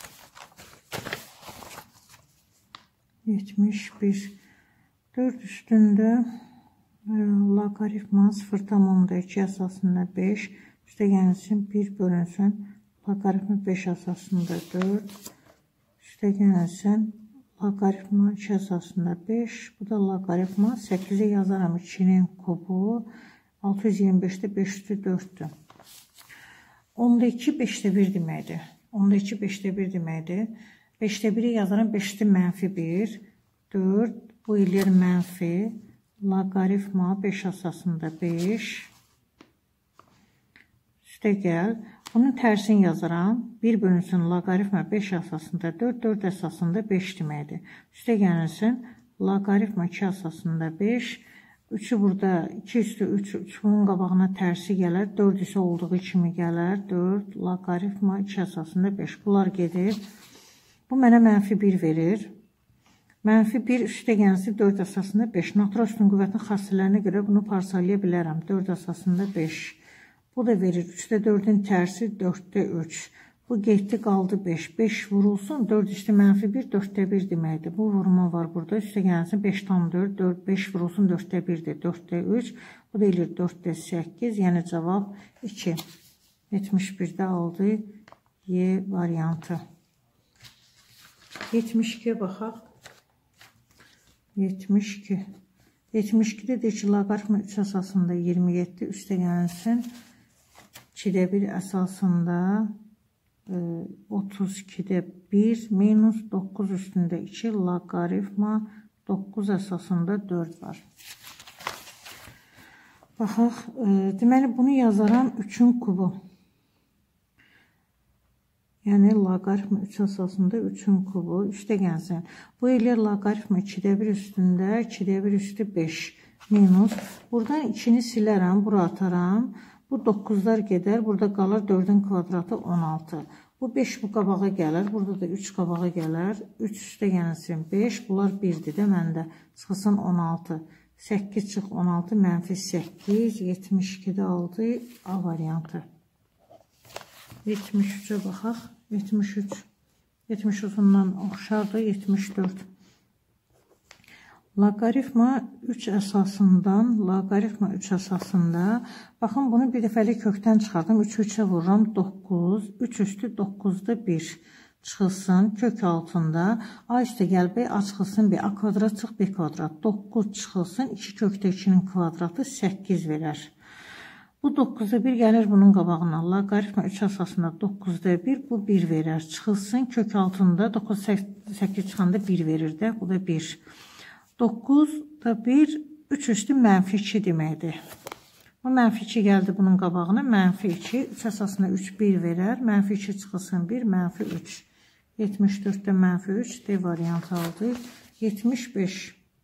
yetmiş bir. dörd üstündə loqaritma sıfır tam iki əsasında beş. Üstə gəlsin bir bölünsün. Loqaritma beş əsasında dörd. Üstə gəlsin loqaritma iki əsasında beş. Bu da loqaritma səkkizə yazaram. ikinin kubu. altı yüz iyirmi beşdə beş üstü dörddür. onda iki beşdə bir deməkdir. onda iki beşdə bir deməkdir. beşdə biri yazaram. beş üstü mənfi bir. dörd. Bu eləyir mənfi. Loqaritma beş əsasında beş. Üstə gəl. Bunun tərsini yazaram. bir bölünsün loqaritma beş əsasında dörd. dörd əsasında beş deməkdir. Üstə gəlsin. Loqaritma iki əsasında beş. üçü burada iki üstü üç. üç bunun qabağına tərsi gələr. dörd isə olduğu kimi gələr. dörd. Loqaritma iki əsasında beş. Bunlar gedir. Bu mənə mənfi bir verir. Mənfi bir üstə gəlsin dörd əsasında beş. Natural üstün qüvvətin xassələrinə görə bunu parçalaya bilərəm. dörd əsasında beş. Bu da verir. üçdə dördün tərsi dörddə üç. Bu getdi qaldı beş. beş vurulsun. dörd üstü mənfi bir dörddə bir deməkdir. Bu vurma var burada. Üstə gəlsin beş tam dörd. dörd beş vurulsun dörddə birdir. dörddə üç. Bu da eləyir dörddə səkkiz. Yəni cavab iki. yetmiş birdə aldı. Y variantı. yetmiş ikiyə baxaq. yetmiş iki. yetmiş ikidə deyir ki, loqaritma üç əsasında iyirmi yeddi üstə gəlsin. ikidə bir əsasında otuz ikidə bir minus doqquz üstündə iki loqaritma doqquz əsasında dörd var. Baxaq, deməli bunu yazaram üçün kubu. Yəni, loqaritma üç əsasında üçün kubu üstə gəlsin. Bu eləyir loqaritma ikidə bir üstündə, ikidə bir üstü beş minus. Buradan ikini silərəm, bura ataram. Bu doqquzlar gedər, burada qalır dördün kvadratı on altı. Bu beş bu qabağa gələr, burada da üç qabağa gələr. üç üstə gəlsin beş, bunlar birdir də məndə. Çıxılsın on altı. səkkiz çıx on altı, mənfi səkkiz, yetmiş ikidə aldı A variantı. yetmiş üçə baxaq. yetmiş üç. yetmiş üçündən oxşardır. yetmiş dörd. Loqaritma üç əsasından, loqaritma üç əsasında. Baxın, bunu bir dəfəlik kökdən çıxardım. üç üçə vururam. doqquz. üç üstü doqquzda bir. Çıxılsın. Kök altında. A üstə gəl B. A çıxılsın B. A kvadrat çıx B kvadrat. doqquz çıxılsın. iki kökdə ikinin kvadratı səkkiz verər. Bu doqquzda bir gəlir bunun qabağına. Loqaritma üç əsasında doqquzda bir. Bu bir verər. Çıxılsın. Kök altında doqquz səkkiz çıxanda bir verir də. Bu da bir. doqquzda bir. üç üstü mənfi iki deməkdir. Bu mənfi iki gəldi bunun qabağına. Mənfi iki. üç əsasında üç bir verər. Mənfi iki çıxılsın bir. Mənfi üç. yetmiş dörddə mənfi üç. D variantı aldı. yetmiş beş.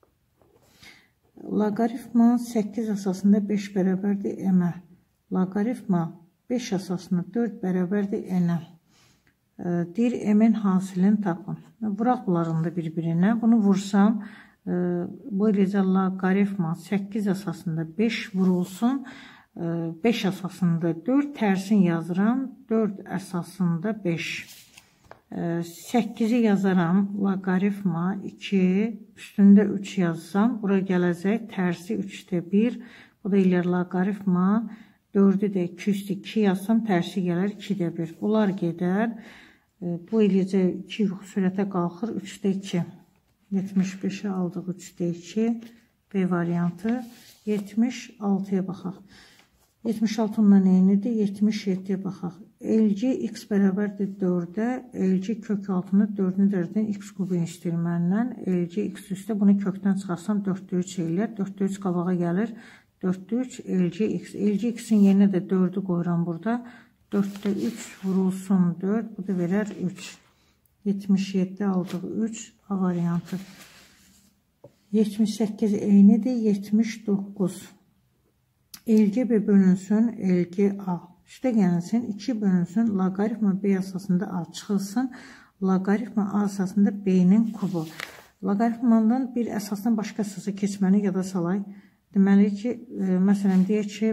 Loqaritma səkkiz əsasında beş bərabərdir m-ə. Loqaritma beş əsasında dörd bərabərdir n-ə. Deyir, m-in hasilini tapın. Vuraq bunların da bir-birinə. Bunu vursam, bu eləcə loqaritma səkkiz əsasında beş vurulsun. beş əsasında dörd tərsin yazıram. dörd əsasında beş. səkkizi yazaram. Loqaritma iki. Üstündə üç yazsam. Bura gələcək. Tərsi üçdə bir. Bu da ilə loqaritma dördü də iki üstü iki yazsam. Tərsi gələr ikidə bir. Bunlar gedər. Bu eləcə iki sürətə qalxır. üçdə iki. yetmiş beşə aldıq üçdə iki. B variantı. yetmiş altıya baxaq. yetmiş altından eynidir. yetmiş yeddiyə baxaq. L C x bərabərdir dördə. L C kök altını dördünü dərdən x kubun istəyir məndən. L C x üstə bunu kökdən çıxarsam dörddə üç eləyər. dörddə üç qabağa gəlir. dörddə üç L C x. L C x-in yerinə də dördü qoyuram burada. dörddə üç vurulsun dörd. Bu da verər üç. yetmiş yeddi aldıq üç. A variantı. yetmiş səkkiz eynidir. yetmiş doqquz. L C B bölünsün. L C A. Üstə gəlsin. iki bölünsün. Loqaritma B əsasında A çıxılsın. Loqaritma A əsasında B-nin kubu. Loqaritmandan bir əsasdan başqa əsasa keçməni yada salay. Deməli ki, e, məsələn, deyək ki,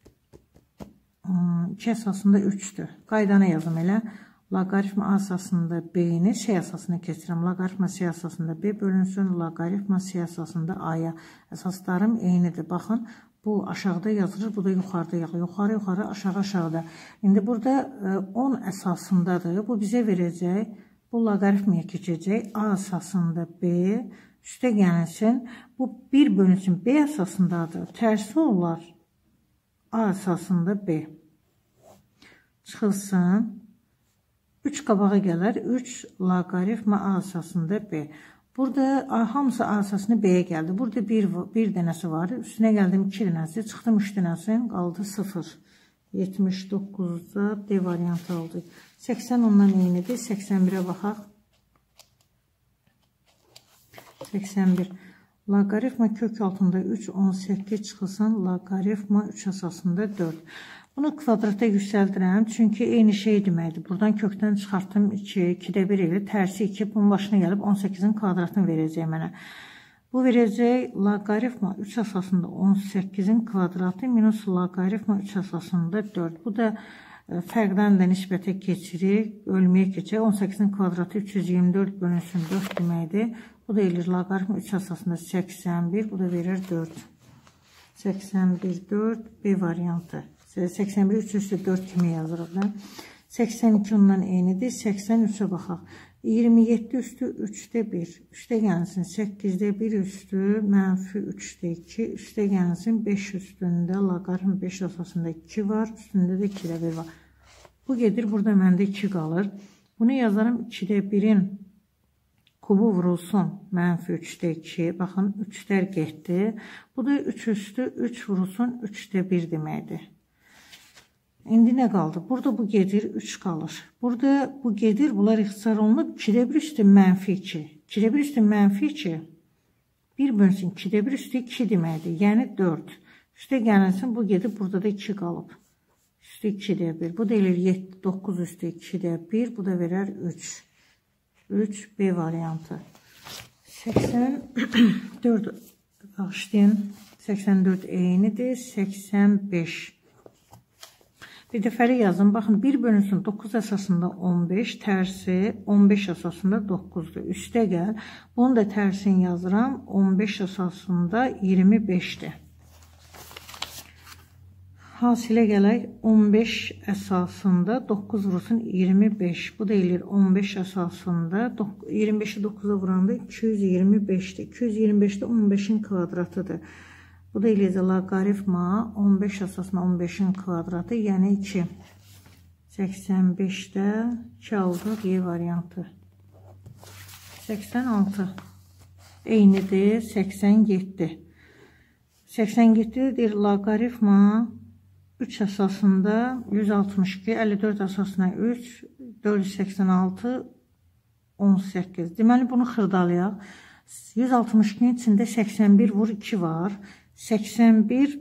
iki əsasında üçdür. Qaydana yazım elə. Loqaritma A əsasında B-ni C əsasına keçirəm. Loqaritma C əsasında B bölünsün. Loqaritma C əsasında A-ya. Əsaslarım eynidir. Baxın, bu aşağıda yazılır, bu da yuxarıda yazılır. Yuxarı, yuxarı, aşağı, aşağıda. İndi burada on əsasındadır. Bu bizə verəcək. Bu loqaritmaya keçəcək. A əsasında B. Üstə gəlsin. Bu bir bölünsün B əsasındadır. Tərsi olar. A əsasında B. Çıxılsın. üç qabağa gələr. üç loqaritma A əsasında B. Burada hamısı A əsasında B-yə gəldi. Burada bir, bir dənəsi var. Üstünə gəldim iki dənəsi. Çıxdım üç dənəsi. Qaldı sıfır. yetmiş doqquzda D variantı aldı. səksən ondan eynidir. səksən birə baxaq. səksən bir. Loqaritma kök altında üç, on səkkiz çıxılsın. Loqaritma üç əsasında dörd. Bunu kvadrata yüksəldirəm. Çünki eyni şey deməkdir. Buradan kökdən çıxartdım iki, ikidə bir elə. Tərsi iki. Bunun başına gəlib on səkkizin kvadratını verəcək mənə. Bu verəcək loqaritma üç əsasında on səkkizin kvadratı minus loqaritma üç əsasında dörd. Bu da fərqdən də nisbətə keçirik. Ölməyə keçək. on səkkizin kvadratı üç yüz iyirmi dörd bölünsün dörd deməkdir. Bu da eləyir loqaritma üç əsasında səksən bir. Bu da verir dörd. səksən bir, dörd. B variantı. səksən bir, üç üstü dörd kimi yazırıq da. səksən iki ondan eynidir. səksən üçə baxaq. iyirmi yeddi üstü üçdə bir. Üstə gəlsin səkkizdə bir üstü mənfi üçdə iki. Üstə gəlsin beş üstündə loqaritm beş əsasında iki var. Üstündə də ikidə bir var. Bu gedir. Burada məndə iki qalır. Bunu yazarım ikidə birin kubu vurulsun. Mənfi üçdə iki. Baxın üçlər getdi. Bu da üç üstü üç vurulsun üçdə bir deməkdir. İndi nə qaldı? Burada bu gedir, üç qalır. Burada bu gedir, bunlar ixtisar olunub. ikidə bir üstü mənfi iki. ikidə bir üstü mənfi iki. bir bölünsün ikidə bir üstü iki deməkdir. Yəni dörd. Üstə gələnsin, bu gedib, burada da iki qalıb. Üstü ikidə bir. Bu da eləyir yeddi, doqquz üstü ikidə bir. Bu da verər üç. üç B variantı. səksən dörd başlayın. səksən dörd eynidir. səksən beş. Bir dəfəli yazın. Baxın, bir bölünsün doqquz əsasında on beş, tərsi on beş əsasında doqquzdur. Üstə gəl. Bunu da tərsini yazıram. on beş əsasında iyirmi beşdir. Hasilə gələk. on beş əsasında doqquz vurulsun iyirmi beş. Bu da eləyir on beş əsasında iyirmi beşi doqquza vuranda iki yüz iyirmi beşdir. iki yüz iyirmi beşdə on beşin kvadratıdır. Bu da eləyəcək loqaritma on beş əsasında on beşin kvadratı, yəni iki. səksən beşdə iki aldıq Y variantı. səksən altı eynidir səksən yeddi. səksən yeddidir loqaritma üç əsasında yüz altmış iki, əlli dörd əsasına üç, dörd yüz səksən altı, on səkkiz. Deməli, bunu xırdalayaq. yüz altmış ikinin içində səksən bir vur iki var. səksən bir,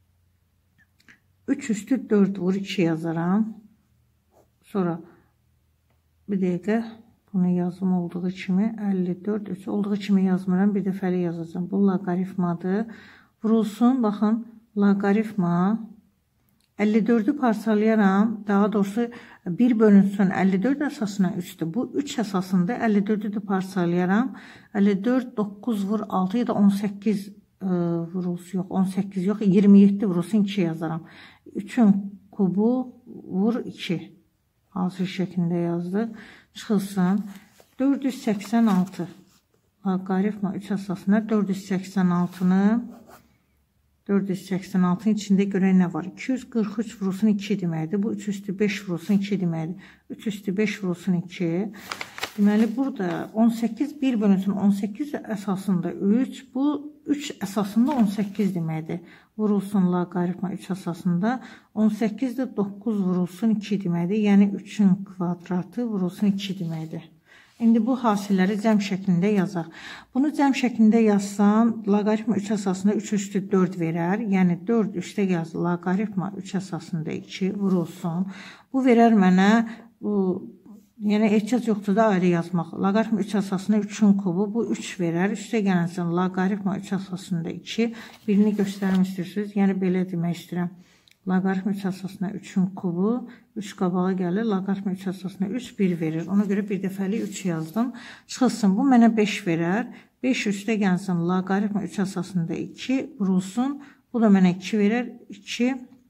üç üstü dörd vur iki yazaram. Sonra bir dəqiqə bunu yazım olduğu kimi əlli dörd, üç olduğu kimi yazmıram. Bir dəfəli yazacağım. Bu loqaritmadır. Vurulsun, baxın, loqaritma. əlli dördü parsalayaram. Daha doğrusu bir bölünsün əlli dörd əsasına üçdür. Bu üç əsasında əlli dördü də parsalayaram. əlli dörd, doqquz vur altı ya da on səkkiz e, vurulsun. Yox, on səkkiz yox, iyirmi yeddi vurulsun iki yazaram. üçün kubu vur iki. Hazır şəklində yazdı. Çıxılsın. dörd yüz səksən altı. Loqaritma üç əsasına dörd yüz səksən altını dörd yüz səksən altının içində görək nə var? iki yüz qırx üç vurulsun iki deməkdir. Bu üç üstü beş vurulsun iki deməkdir. üç üstü beş vurulsun iki. Deməli, burada on səkkiz bir bölünsün on səkkiz əsasında üç. Bu üç əsasında on səkkiz deməkdir. Vurulsun loqaritma üç əsasında on səkkiz də doqquz vurulsun iki deməkdir. Yəni üçün kvadratı vurulsun iki deməkdir. İndi bu hasilləri cəm şəklində yazaq. Bunu cəm şəklində yazsam, loqaritma üç əsasında üç üstü dörd verər. Yəni dörd üstə yazı loqaritma üç əsasında iki vurulsun. Bu verər mənə, bu, yəni ehtiyac yoxdur da ayrı yazmaq. Loqaritma üç əsasında üçün kubu, bu üç verər. Üstə gələnsin loqaritma üç əsasında iki. Birini göstərmək istəyirsiniz. Yəni belə demək istəyirəm. Loqaritma üç əsasına üçün kubu, üç qabağa gəlir, loqaritma üç əsasına üç, bir verir. Ona görə bir dəfəli üç yazdım. Çıxılsın, bu mənə beş verər. beş üstə gəlsin, loqaritma üç əsasında iki, vurulsun. Bu da mənə iki verər, iki.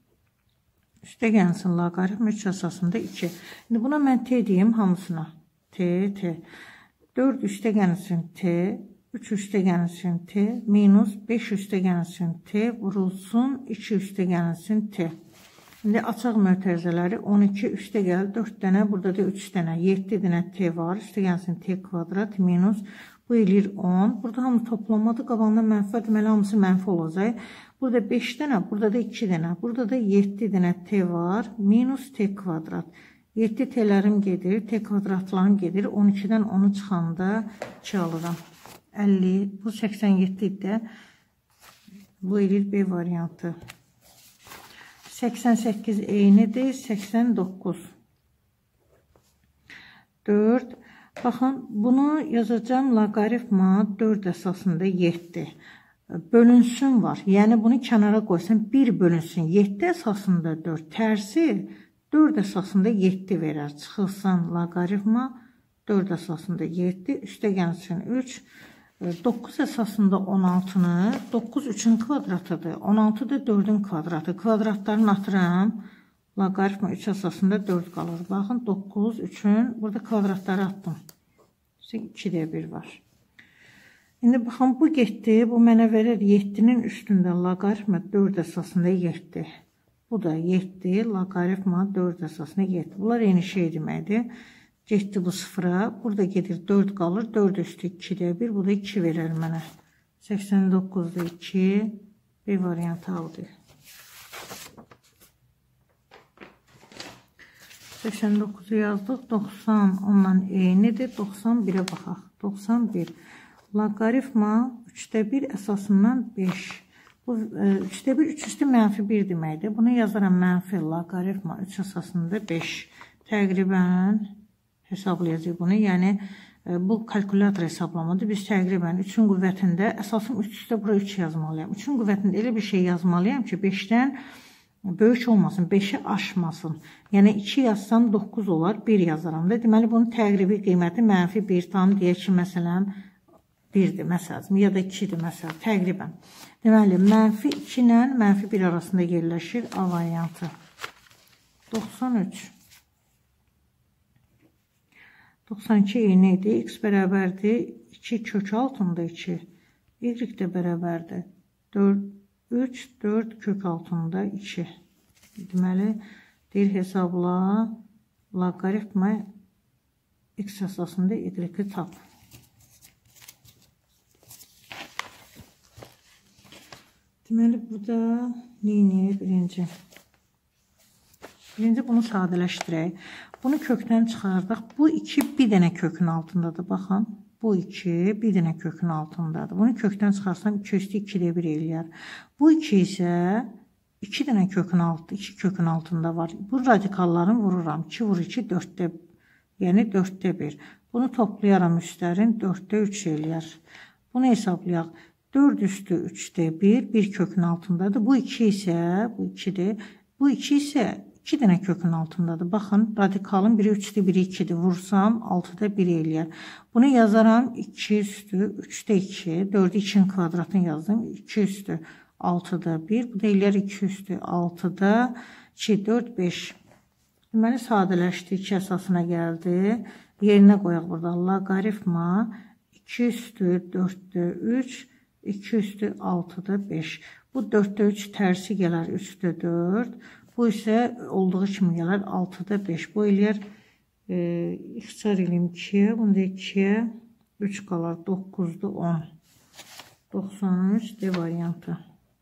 Üstə gəlsin, loqaritma üç əsasında iki. İndi buna mən t deyim hamısına. T, t. dörd üstə gəlsin, t. üç üstə gəlsin t, minus beş üstə gəlsin t, vurulsun, iki üstə gəlsin t. İndi açaq mötərizələri on iki üstə gəl, dörd dənə, burada da üç dənə, yeddi dənə t var, üstə gəlsin t kvadrat, minus, bu eləyir on. Burada hamı toplamadır, qabağında mənfi var, deməli hamısı mənfi olacaq. Burada beş dənə, burada da iki dənə, burada da yeddi dənə t var, minus t kvadrat. yeddi t'lərim gedir, t kvadratlarım gedir, on ikidən onu çıxanda iki alıram. əlli, bu səksən yeddi də, bu eləyir B variantı. səksən səkkiz eynidir, səksən doqquz. dörd, baxın, bunu yazacağım loqaritma dörd əsasında yeddi. Bölünsün var, yəni bunu kənara qoysan bir bölünsün, yeddi əsasında dörd, tərsi dörd əsasında yeddi verər. Çıxılsın loqaritma dörd əsasında yeddi, üstə gəlsin üç, doqquz əsasında on altını, doqquz üçün kvadratıdır, on altı da dördün kvadratı. Kvadratlarını atıram, loqaritma üç əsasında dörd qalır. Baxın, doqquz, üçün, burada kvadratları attım. iki də bir var. İndi baxın, bu getdi, bu mənə verir yeddinin üstündə loqaritma dörd əsasında yeddi. Bu da yeddi, loqaritma dörd əsasında yeddi. Bunlar eyni şey deməkdir. Getdi bu sıfıra, burada gedir dörd qalır, dörd üstü iki də bir, bu da iki verər mənə. səksən doqquzda iki, B variantı aldı. səksən doqquzu yazdıq, doxsan ondan eynidir, doxsan birə baxaq. doxsan bir, loqaritma üçdə bir əsasından beş. Bu üçdə bir, üç üstü mənfi bir deməkdir. Bunu yazaram mənfi loqaritma üç əsasında beş. Təqribən hesablayacaq bunu. Yəni, bu kalkulator hesablamadır. Biz təqribən üçün qüvvətində, əsasım üç üstə bura üç yazmalıyam. üçün qüvvətində elə bir şey yazmalıyam ki, beşdən böyük olmasın, beşi aşmasın. Yəni, iki yazsam doqquz olar, bir yazaram da. Deməli, bunun təqribi qiyməti mənfi bir tam deyək ki, məsələn, birdir, məsələn, ya da ikidir, məsələn, təqribən. Deməli, mənfi iki ilə mənfi bir arasında yerləşir A variantı. doxsan üç. doxsan iki eyni idi, x bərabərdir, iki kök altında iki, y də bərabərdir, üç, dörd kök altında iki. Deməli, deyir hesabla, loqaritma x əsasında y-i tap. Deməli, burada neyini birinci? Birinci bunu sadələşdirək. Bunu kökdən çıxardıq. Bu iki bir dənə kökün altındadır. Baxın. Bu iki bir dənə kökün altındadır. Bunu kökdən çıxarsam iki üstü ikidə bir eləyər. Bu iki isə iki dənə kökün altı, iki kökün altında var. Bu radikallarını vururam. iki vur iki, dörddə, yəni dörddə bir. Bunu toplayaram üstlərin, dörddə üç eləyər. Bunu hesablayaq. dörd üstü üçdə bir, bir kökün altındadır. Bu iki isə, bu ikidir. Bu iki isə iki dənə kökün altındadır. Baxın, radikalın biri üçdə biri ikidir. Vursam altıda bir eləyər. Bunu yazaram iki üstü üçdə iki, dördü ikinin kvadratını yazdım. iki üstü altıda bir, bu da eləyər iki üstü altıda iki, dörd, beş. Deməli, sadələşdi, iki əsasına gəldi. Yerinə qoyaq burada. Loqaritma iki üstü dörddə üç, iki üstü altıda beş. Bu dörddə üç tərsi gələr üçdə dörd. Bu isə olduğu kimi gələr altıda beş. Bu eləyər e, ixtisar eləyim ikiyə. Bunda ikiyə üç qalar. doqquzda on. doxsan üç D variantı.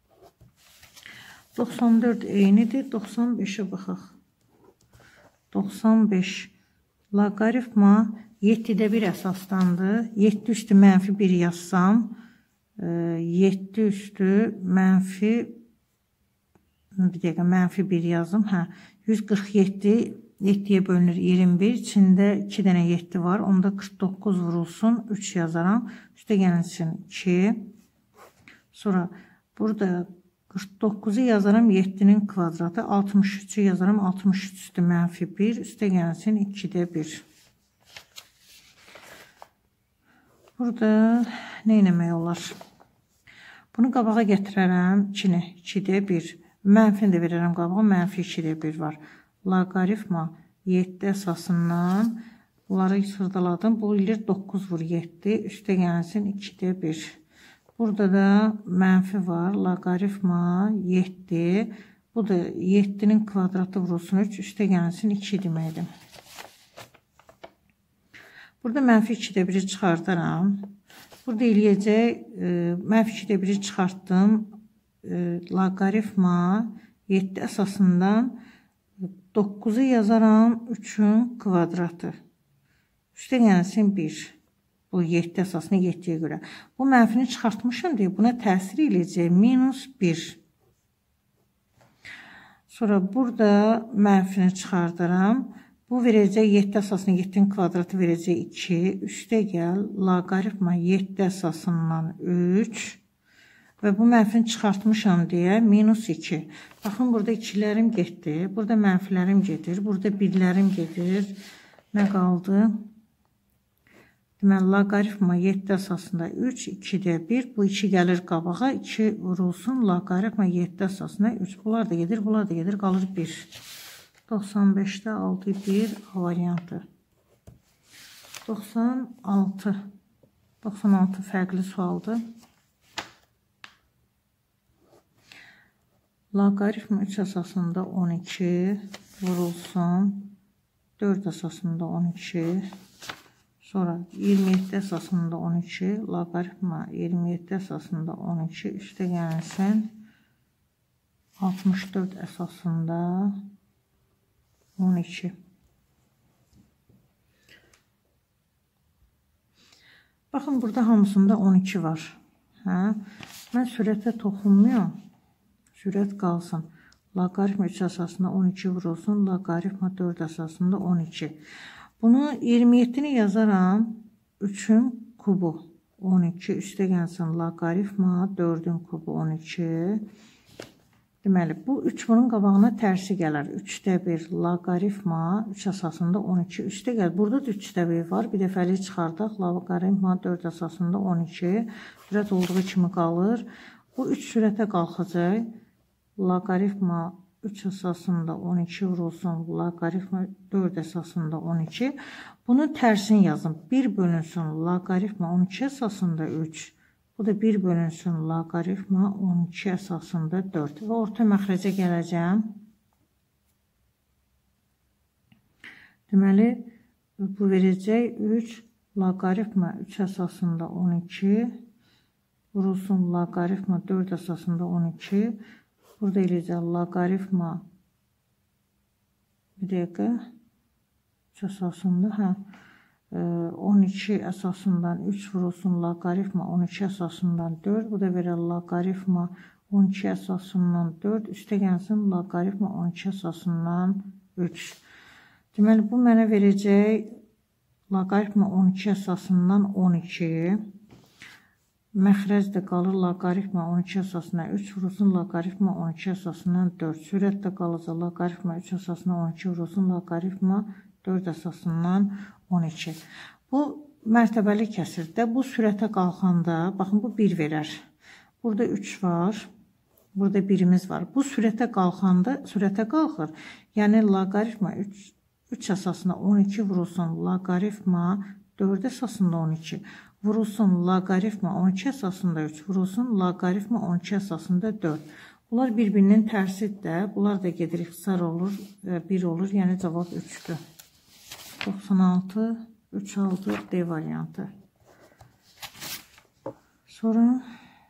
doxsan dörd eynidir. doxsan beşə baxaq. doxsan beş. Loqaritma yeddidə bir əsasdandır. yeddi üstü mənfi bir yazsam, yeddi üstü mənfi bir dəqiqə mənfi bir yazım. Hə, yüz qırx yeddi yeddiyə bölünür iyirmi bir. İçində iki dənə yeddi var. Onda qırx doqquz vurulsun. üç yazaram. Üstə gəlsin iki. Sonra burada qırx doqquzu yazaram yeddinin kvadratı. altmış üçü yazaram. altmış üç üstü mənfi bir. Üstə gəlsin ikidə bir. Burada nə eləmək olar? Bunu qabağa gətirərəm. ikini. ikidə bir. Mənfini də verərəm qabağa. Mənfi ikidə bir var. Loqaritma yeddi əsasından bunları sırdaladım. Bu eləyir doqquz vur yeddi. Üstə gəlsin ikidə bir. Burada da mənfi var. Loqaritma yeddi. Bu da yeddinin kvadratı vurulsun üç. Üstə gəlsin iki deməkdir. Burada mənfi ikidə biri çıxardaram. Burada eləyəcək, e, mənfi ikidə biri çıxartdım. E, loqaritma yeddi əsasından doqquzu yazaram. üçün kvadratı. Üstə gəlsin bir. Bu yeddi əsasına yeddiyə görə. Bu mənfini çıxartmışam deyə buna təsir eləyəcək. Minus bir. Sonra burada mənfini çıxardaram. Bu verəcək yeddi əsasına yeddinin kvadratı verəcək iki. Üstə gəl. Loqaritma yeddi əsasından üç. Və bu mənfini çıxartmışam deyə minus iki. Baxın, burada ikilərim getdi. Burada mənfilərim gedir. Burada birlərim gedir. Nə qaldı? Deməli, loqaritma yeddi əsasında üç, ikidə bir. Bu iki gəlir qabağa. iki vurulsun. Loqaritma yeddi əsasında üç. Bunlar da gedir, bunlar da gedir. Qalır bir. doxsan beşdə altı, bir A variantı. doxsan altı. doxsan altı fərqli sualdır. Loqaritma üç əsasında on iki vurulsun. dörd əsasında on iki. Sonra iyirmi yeddi əsasında on iki. Loqaritma iyirmi yeddi əsasında on iki. Üstə gəlsin. altmış dörd əsasında on iki. Baxın, burada hamısında on iki var. Hə? Mən sürətə toxunmuyorum. Sürət qalsın. Loqaritma üç əsasında on iki vurulsun. Loqaritma dörd əsasında on iki. Bunu iyirmi yeddini yazaram. üçün kubu on iki. Üstə gəlsin loqaritma dördün kubu on iki. Deməli, bu üç bunun qabağına tərsi gələr. üçdə bir loqaritma üç əsasında on iki. Üstə gəl. Burada da üçdə bir var. Bir dəfəlik çıxardaq. Loqaritma dörd əsasında on iki. Sürət olduğu kimi qalır. Bu üç sürətə qalxacaq. Loqaritma üç əsasında on iki vurulsun. Loqaritma dörd əsasında on iki. Bunun tərsini yazın. bir bölünsün loqaritma on iki əsasında üç. Bu da bir bölünsün loqaritma on iki əsasında dörd. Və orta məxrəcə gələcəm. Deməli, bu verəcək üç loqaritma üç əsasında on iki vurulsun loqaritma dörd əsasında on iki. Burada eləyəcək loqaritma Bir dəqiqə. üç əsasında, hə. on iki əsasından üç vurulsun loqaritma on iki əsasından dörd. Bu da verər loqaritma on iki əsasından dörd. Üstə gəlsin loqaritma on iki əsasından üç. Deməli, bu mənə verəcək loqaritma on iki əsasından on iki. Məxrəc də qalır loqaritma on iki əsasından üç vurulsun loqaritma on iki əsasından dörd. Sürət də qalacaq loqaritma üç əsasından on iki vurulsun loqaritma dörd əsasından on iki. Bu mərtəbəli kəsirdə bu sürətə qalxanda, baxın bu bir verər. Burada üç var. Burada birimiz var. Bu sürətə qalxanda, sürətə qalxır. Yəni loqaritma üç əsasında on iki vurulsun loqaritma dörd əsasında on iki. Vurulsun loqaritma on iki əsasında üç. Vurulsun loqaritma on iki əsasında dörd. Bunlar bir-birinin tərsidir də. Bunlar da gedir ixtisar olur və bir olur. Yəni cavab üçdür. doxsan altı, üç altı D variantı. Sonra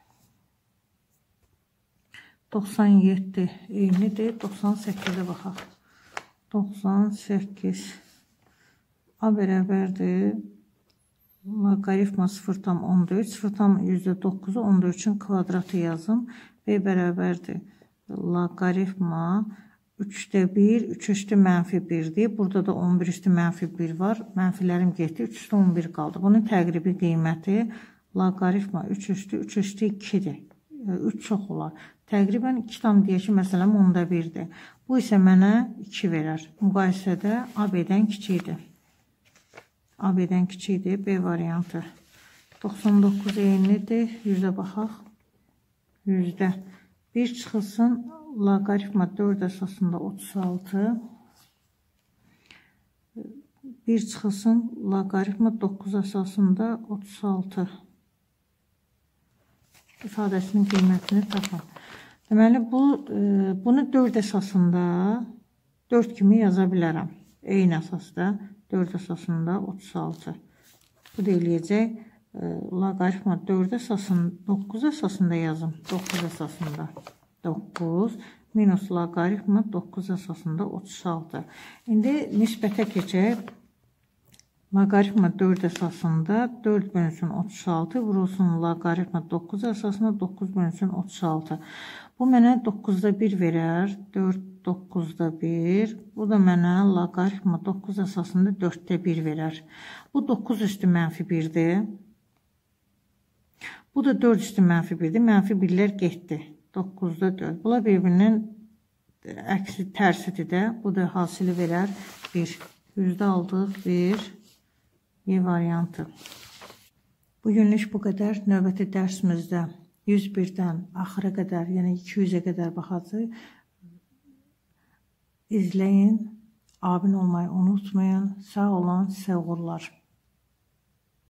doxsan yeddi eynidir. doxsan səkkizə baxaq. doxsan səkkiz A bərabərdir. Loqaritma sıfır tam onda üç. sıfır tam yüzdə doxuzu onda üçün kvadratı yazım. B bərabərdir. Loqaritma üçdə bir, üç üstü mənfi birdir. Burada da on bir üstü mənfi bir var. Mənfilərim getdi. üç üstü on bir qaldı. Bunun təqribi qiyməti loqaritma üç üstü üç üstü ikidir. üç çox olar. Təqribən iki tam deyək ki, məsələn onda birdir. Bu isə mənə iki verər. Müqayisədə A B-dən kiçikdir. A B-dən kiçikdir. B variantı. doxsan doqquz eynidir. yüzdə baxaq. yüzdə bir çıxılsın. Loqaritma dörd əsasında otuz altı. bir çıxılsın. Loqaritma doqquz əsasında otuz altı. İfadəsinin qiymətini tapın. Deməli, bu, bunu dörd əsasında dörd kimi yaza bilərəm. Eyni əsasda dörd əsasında otuz altı. Bu da eləyəcək. Loqaritma dörd əsasında doqquz əsasında yazım. doqquz əsasında. doqquz minus loqaritma doqquz əsasında otuz altı. İndi nisbətə keçək. Loqaritma dörd əsasında dörd bölünsün otuz altı vurulsun loqaritma doqquz əsasında doqquz bölünsün otuz altı. Bu mənə doqquzda bir verər. dörd doqquzda bir. Bu da mənə loqaritma doqquz əsasında dörddə bir verər. Bu doqquz üstü mənfi birdir. Bu da dörd üstü mənfi birdir. Mənfi birlər getdi. doqquzda dörd. Bunlar bir-birinin əksi tərsidir də. Bu da hasili verər bir. yüzdə aldıq bir. Y variantı. Bugünlük bu qədər. Növbəti dərsimizdə yüz birdən axıra qədər, yəni iki yüzə qədər baxacaq. İzləyin. Abunə olmayı unutmayın. Sağ olun, sağ olurlar.